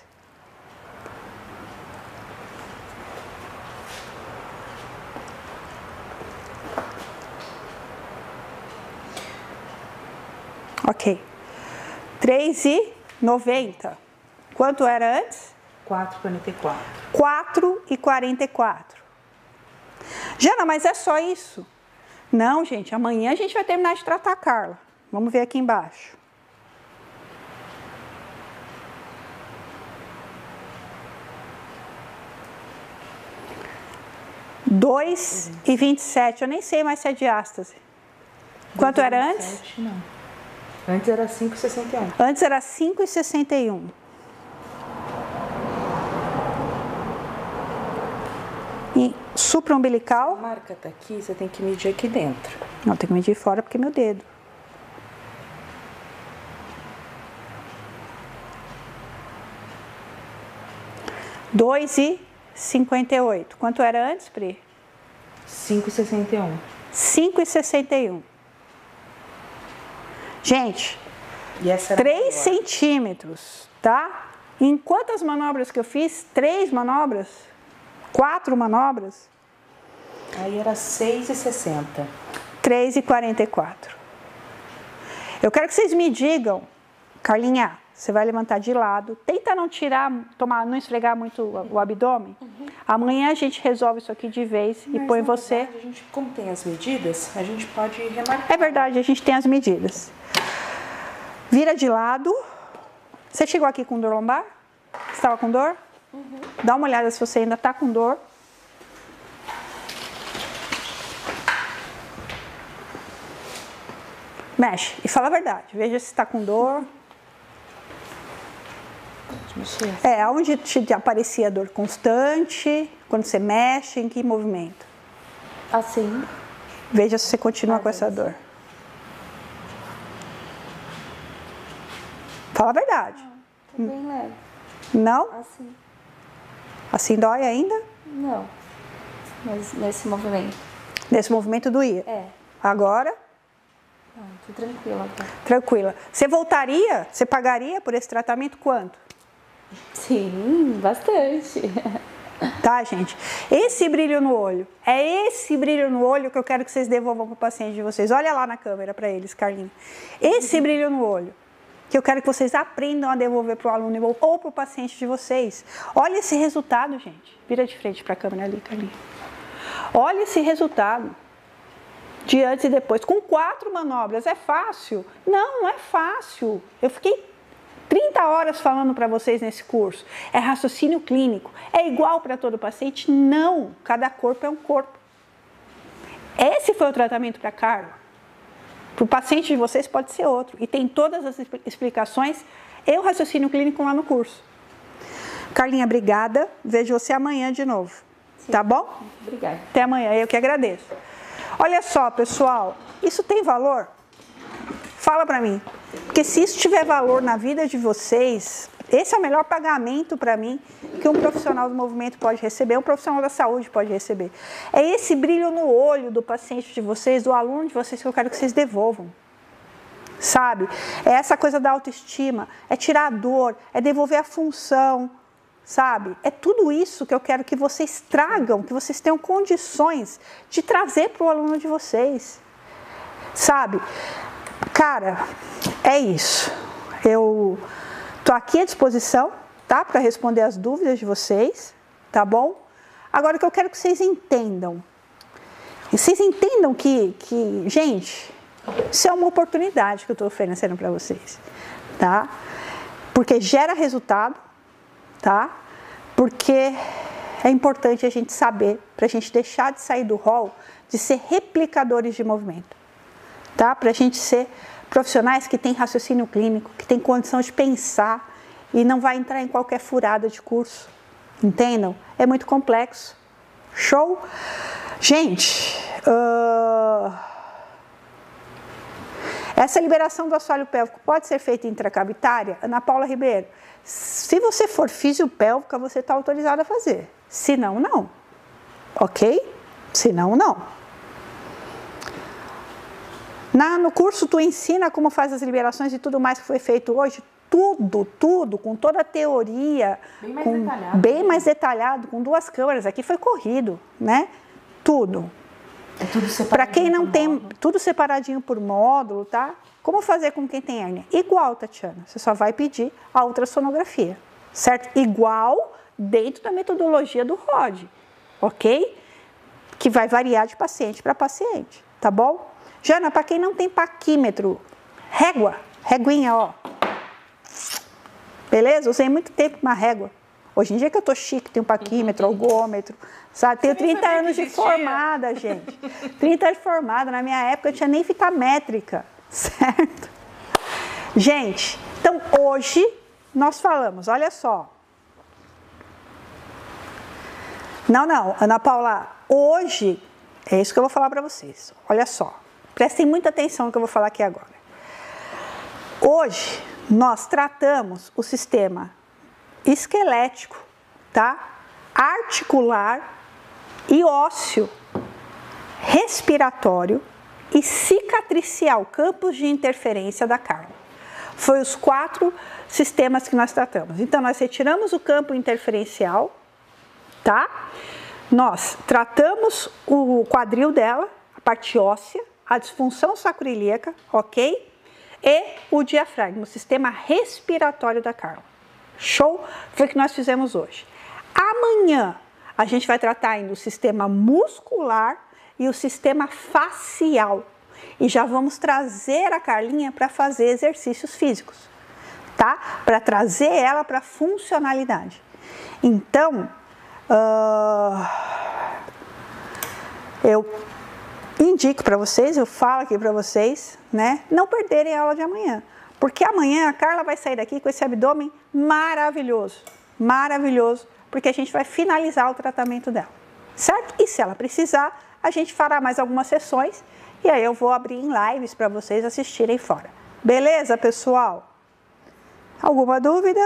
Ok. três e noventa. Quanto era antes? quatro e quarenta e quatro. quatro e quarenta e quatro. Jana, mas é só isso? Não, gente. Amanhã a gente vai terminar de tratar a Carla. Vamos ver aqui embaixo. dois e vinte e sete. Eu nem sei mais se é diástase. Quanto era antes? Não. Antes era cinco e sessenta e um. Antes era cinco e sessenta e um. E supraumbilical? A marca tá aqui, você tem que medir aqui dentro. Não, tem que medir fora porque é meu dedo. dois e cinquenta e oito. Quanto era antes, Pri? cinco e sessenta e um. cinco e sessenta e um. Gente, e essa era três maior. centímetros, tá? Em quantas manobras que eu fiz? Três manobras? Quatro manobras? Aí era seis e sessenta. três e quarenta e quatro. Eu quero que vocês me digam, Carlinha, você vai levantar de lado, tenta não tirar, tomar, não esfregar muito o, o abdômen. Uhum. Amanhã a gente resolve isso aqui de vez. Mas, e põe você. Verdade, a gente, como tem as medidas, a gente pode remarcar. É verdade, a gente tem as medidas. Vira de lado. Você chegou aqui com dor lombar? Você estava com dor? Uhum. Dá uma olhada se você ainda está com dor. Mexe e fala a verdade. Veja se está com dor. É, onde te aparecia dor constante, quando você mexe, em que movimento? Assim. Veja se você continua com essa dor. Fala a verdade. Não, tá bem leve. Não? Assim. Assim dói ainda? Não. Mas nesse movimento. Nesse movimento doía? É. Agora? Não, tô tranquila agora. Tranquila. Você voltaria, você pagaria por esse tratamento quanto? Sim, bastante. Tá, gente? Esse brilho no olho, é esse brilho no olho que eu quero que vocês devolvam para o paciente de vocês. Olha lá na câmera para eles, Carlinhos. Esse brilho no olho, que eu quero que vocês aprendam a devolver para o aluno ou para o paciente de vocês. Olha esse resultado, gente. Vira de frente para a câmera ali, Carlinhos. Olha esse resultado. De antes e depois. Com quatro manobras. É fácil? Não, não é fácil. Eu fiquei trinta horas falando para vocês nesse curso. É raciocínio clínico. É igual para todo paciente? Não. Cada corpo é um corpo. Esse foi o tratamento para Carla. Para o paciente de vocês pode ser outro. E tem todas as explicações e o raciocínio clínico lá no curso. Carlinha, obrigada. Vejo você amanhã de novo. Sim. Tá bom? Obrigada. Até amanhã. Eu que agradeço. Olha só, pessoal. Isso tem valor? Fala para mim. Porque se isso tiver valor na vida de vocês, esse é o melhor pagamento para mim que um profissional do movimento pode receber, um profissional da saúde pode receber. É esse brilho no olho do paciente de vocês, do aluno de vocês que eu quero que vocês devolvam. Sabe? É essa coisa da autoestima, é tirar a dor, é devolver a função, sabe? É tudo isso que eu quero que vocês tragam, que vocês tenham condições de trazer para o aluno de vocês. Sabe? Cara, é isso. Eu tô aqui à disposição, tá? Para responder as dúvidas de vocês, tá bom? Agora, o que eu quero que vocês entendam. E vocês entendam que, que, gente, isso é uma oportunidade que eu estou oferecendo para vocês, tá? Porque gera resultado, tá? Porque é importante a gente saber, para a gente deixar de sair do rol de ser replicadores de movimento. Tá? Para a gente ser profissionais que têm raciocínio clínico, que têm condição de pensar e não vai entrar em qualquer furada de curso. Entendam? É muito complexo. Show? Gente, Uh... Essa liberação do assoalho pélvico pode ser feita intracavitária? Ana Paula Ribeiro, se você for fisiopélvica, você está autorizada a fazer. Se não, não. Ok? Se não, não. Na, no curso, tu ensina como faz as liberações e tudo mais que foi feito hoje? Tudo, tudo, com toda a teoria, bem mais, com, detalhado, bem mais detalhado, com duas câmeras. Aqui foi corrido, né? Tudo. É tudo separadinho. Para quem não tem, módulo. tudo separadinho por módulo, tá? Como fazer com quem tem hérnia? Igual, Tatiana. Você só vai pedir a ultrassonografia, certo? Igual dentro da metodologia do R O D, ok? Que vai variar de paciente para paciente, tá bom? Jana, para quem não tem paquímetro, régua, reguinha, ó. Beleza? Usei muito tempo uma régua. Hoje em dia que eu tô chique, tenho paquímetro, algômetro, sabe? Tenho trinta anos de formada, gente. trinta anos de formada. Na minha época eu tinha nem fita métrica, certo? Gente, então hoje nós falamos, olha só. Não, não, Ana Paula, hoje é isso que eu vou falar para vocês. Olha só, prestem muita atenção no que eu vou falar aqui agora. Hoje nós tratamos o sistema esquelético, tá? Articular e ósseo, respiratório e cicatricial, campos de interferência da Carla. Foi os quatro sistemas que nós tratamos. Então, nós retiramos o campo interferencial, tá? Nós tratamos o quadril dela, a parte óssea, a disfunção sacroiliaca, ok? E o diafragma, o sistema respiratório da Carla. Show? Foi o que nós fizemos hoje. Amanhã a gente vai tratar ainda o sistema muscular e o sistema facial. E já vamos trazer a Carlinha para fazer exercícios físicos, tá? Para trazer ela para funcionalidade. Então, uh, eu indico para vocês, eu falo aqui para vocês, né? Não perderem a aula de amanhã. Porque amanhã a Carla vai sair daqui com esse abdômen maravilhoso, maravilhoso, porque a gente vai finalizar o tratamento dela, certo? E se ela precisar, a gente fará mais algumas sessões e aí eu vou abrir em lives para vocês assistirem fora. Beleza, pessoal? Alguma dúvida?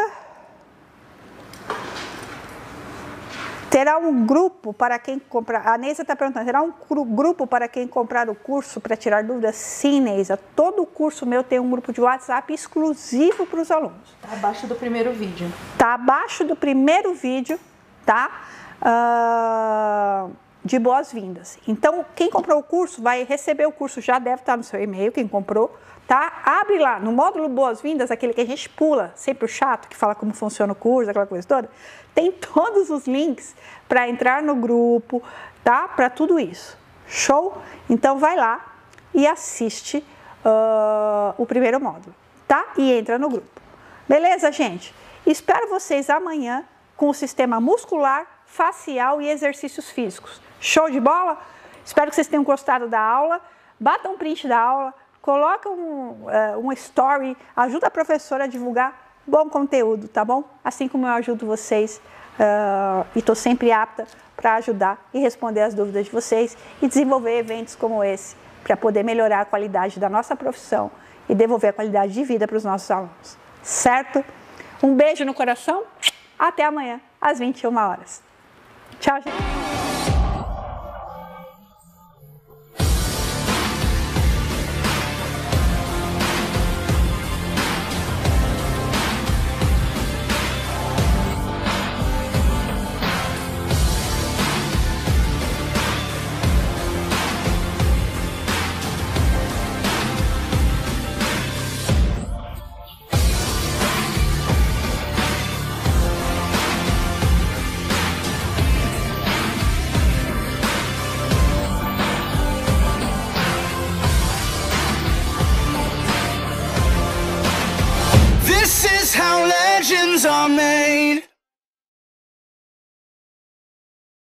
Terá um grupo para quem comprar, a Neisa está perguntando, terá um grupo para quem comprar o curso para tirar dúvidas? Sim, Neisa, todo o curso meu tem um grupo de WhatsApp exclusivo para os alunos. Está abaixo do primeiro vídeo. Está abaixo do primeiro vídeo, tá? Uh, de boas-vindas. Então, quem comprou o curso vai receber o curso, já deve estar no seu e-mail, quem comprou, tá? Abre lá, no módulo boas-vindas, aquele que a gente pula, sempre o chato, que fala como funciona o curso, aquela coisa toda, tem todos os links para entrar no grupo, tá? Para tudo isso. Show? Então, vai lá e assiste uh, o primeiro módulo, tá? E entra no grupo. Beleza, gente? Espero vocês amanhã com o sistema muscular, facial e exercícios físicos. Show de bola? Espero que vocês tenham gostado da aula. Bata um print da aula, coloca um, uh, um story, ajuda a professora a divulgar bom conteúdo, tá bom? Assim como eu ajudo vocês uh, e estou sempre apta para ajudar e responder as dúvidas de vocês e desenvolver eventos como esse para poder melhorar a qualidade da nossa profissão e devolver a qualidade de vida para os nossos alunos. Certo? Um beijo no coração. Até amanhã, às vinte e uma horas. Tchau, gente. This is how legends are made.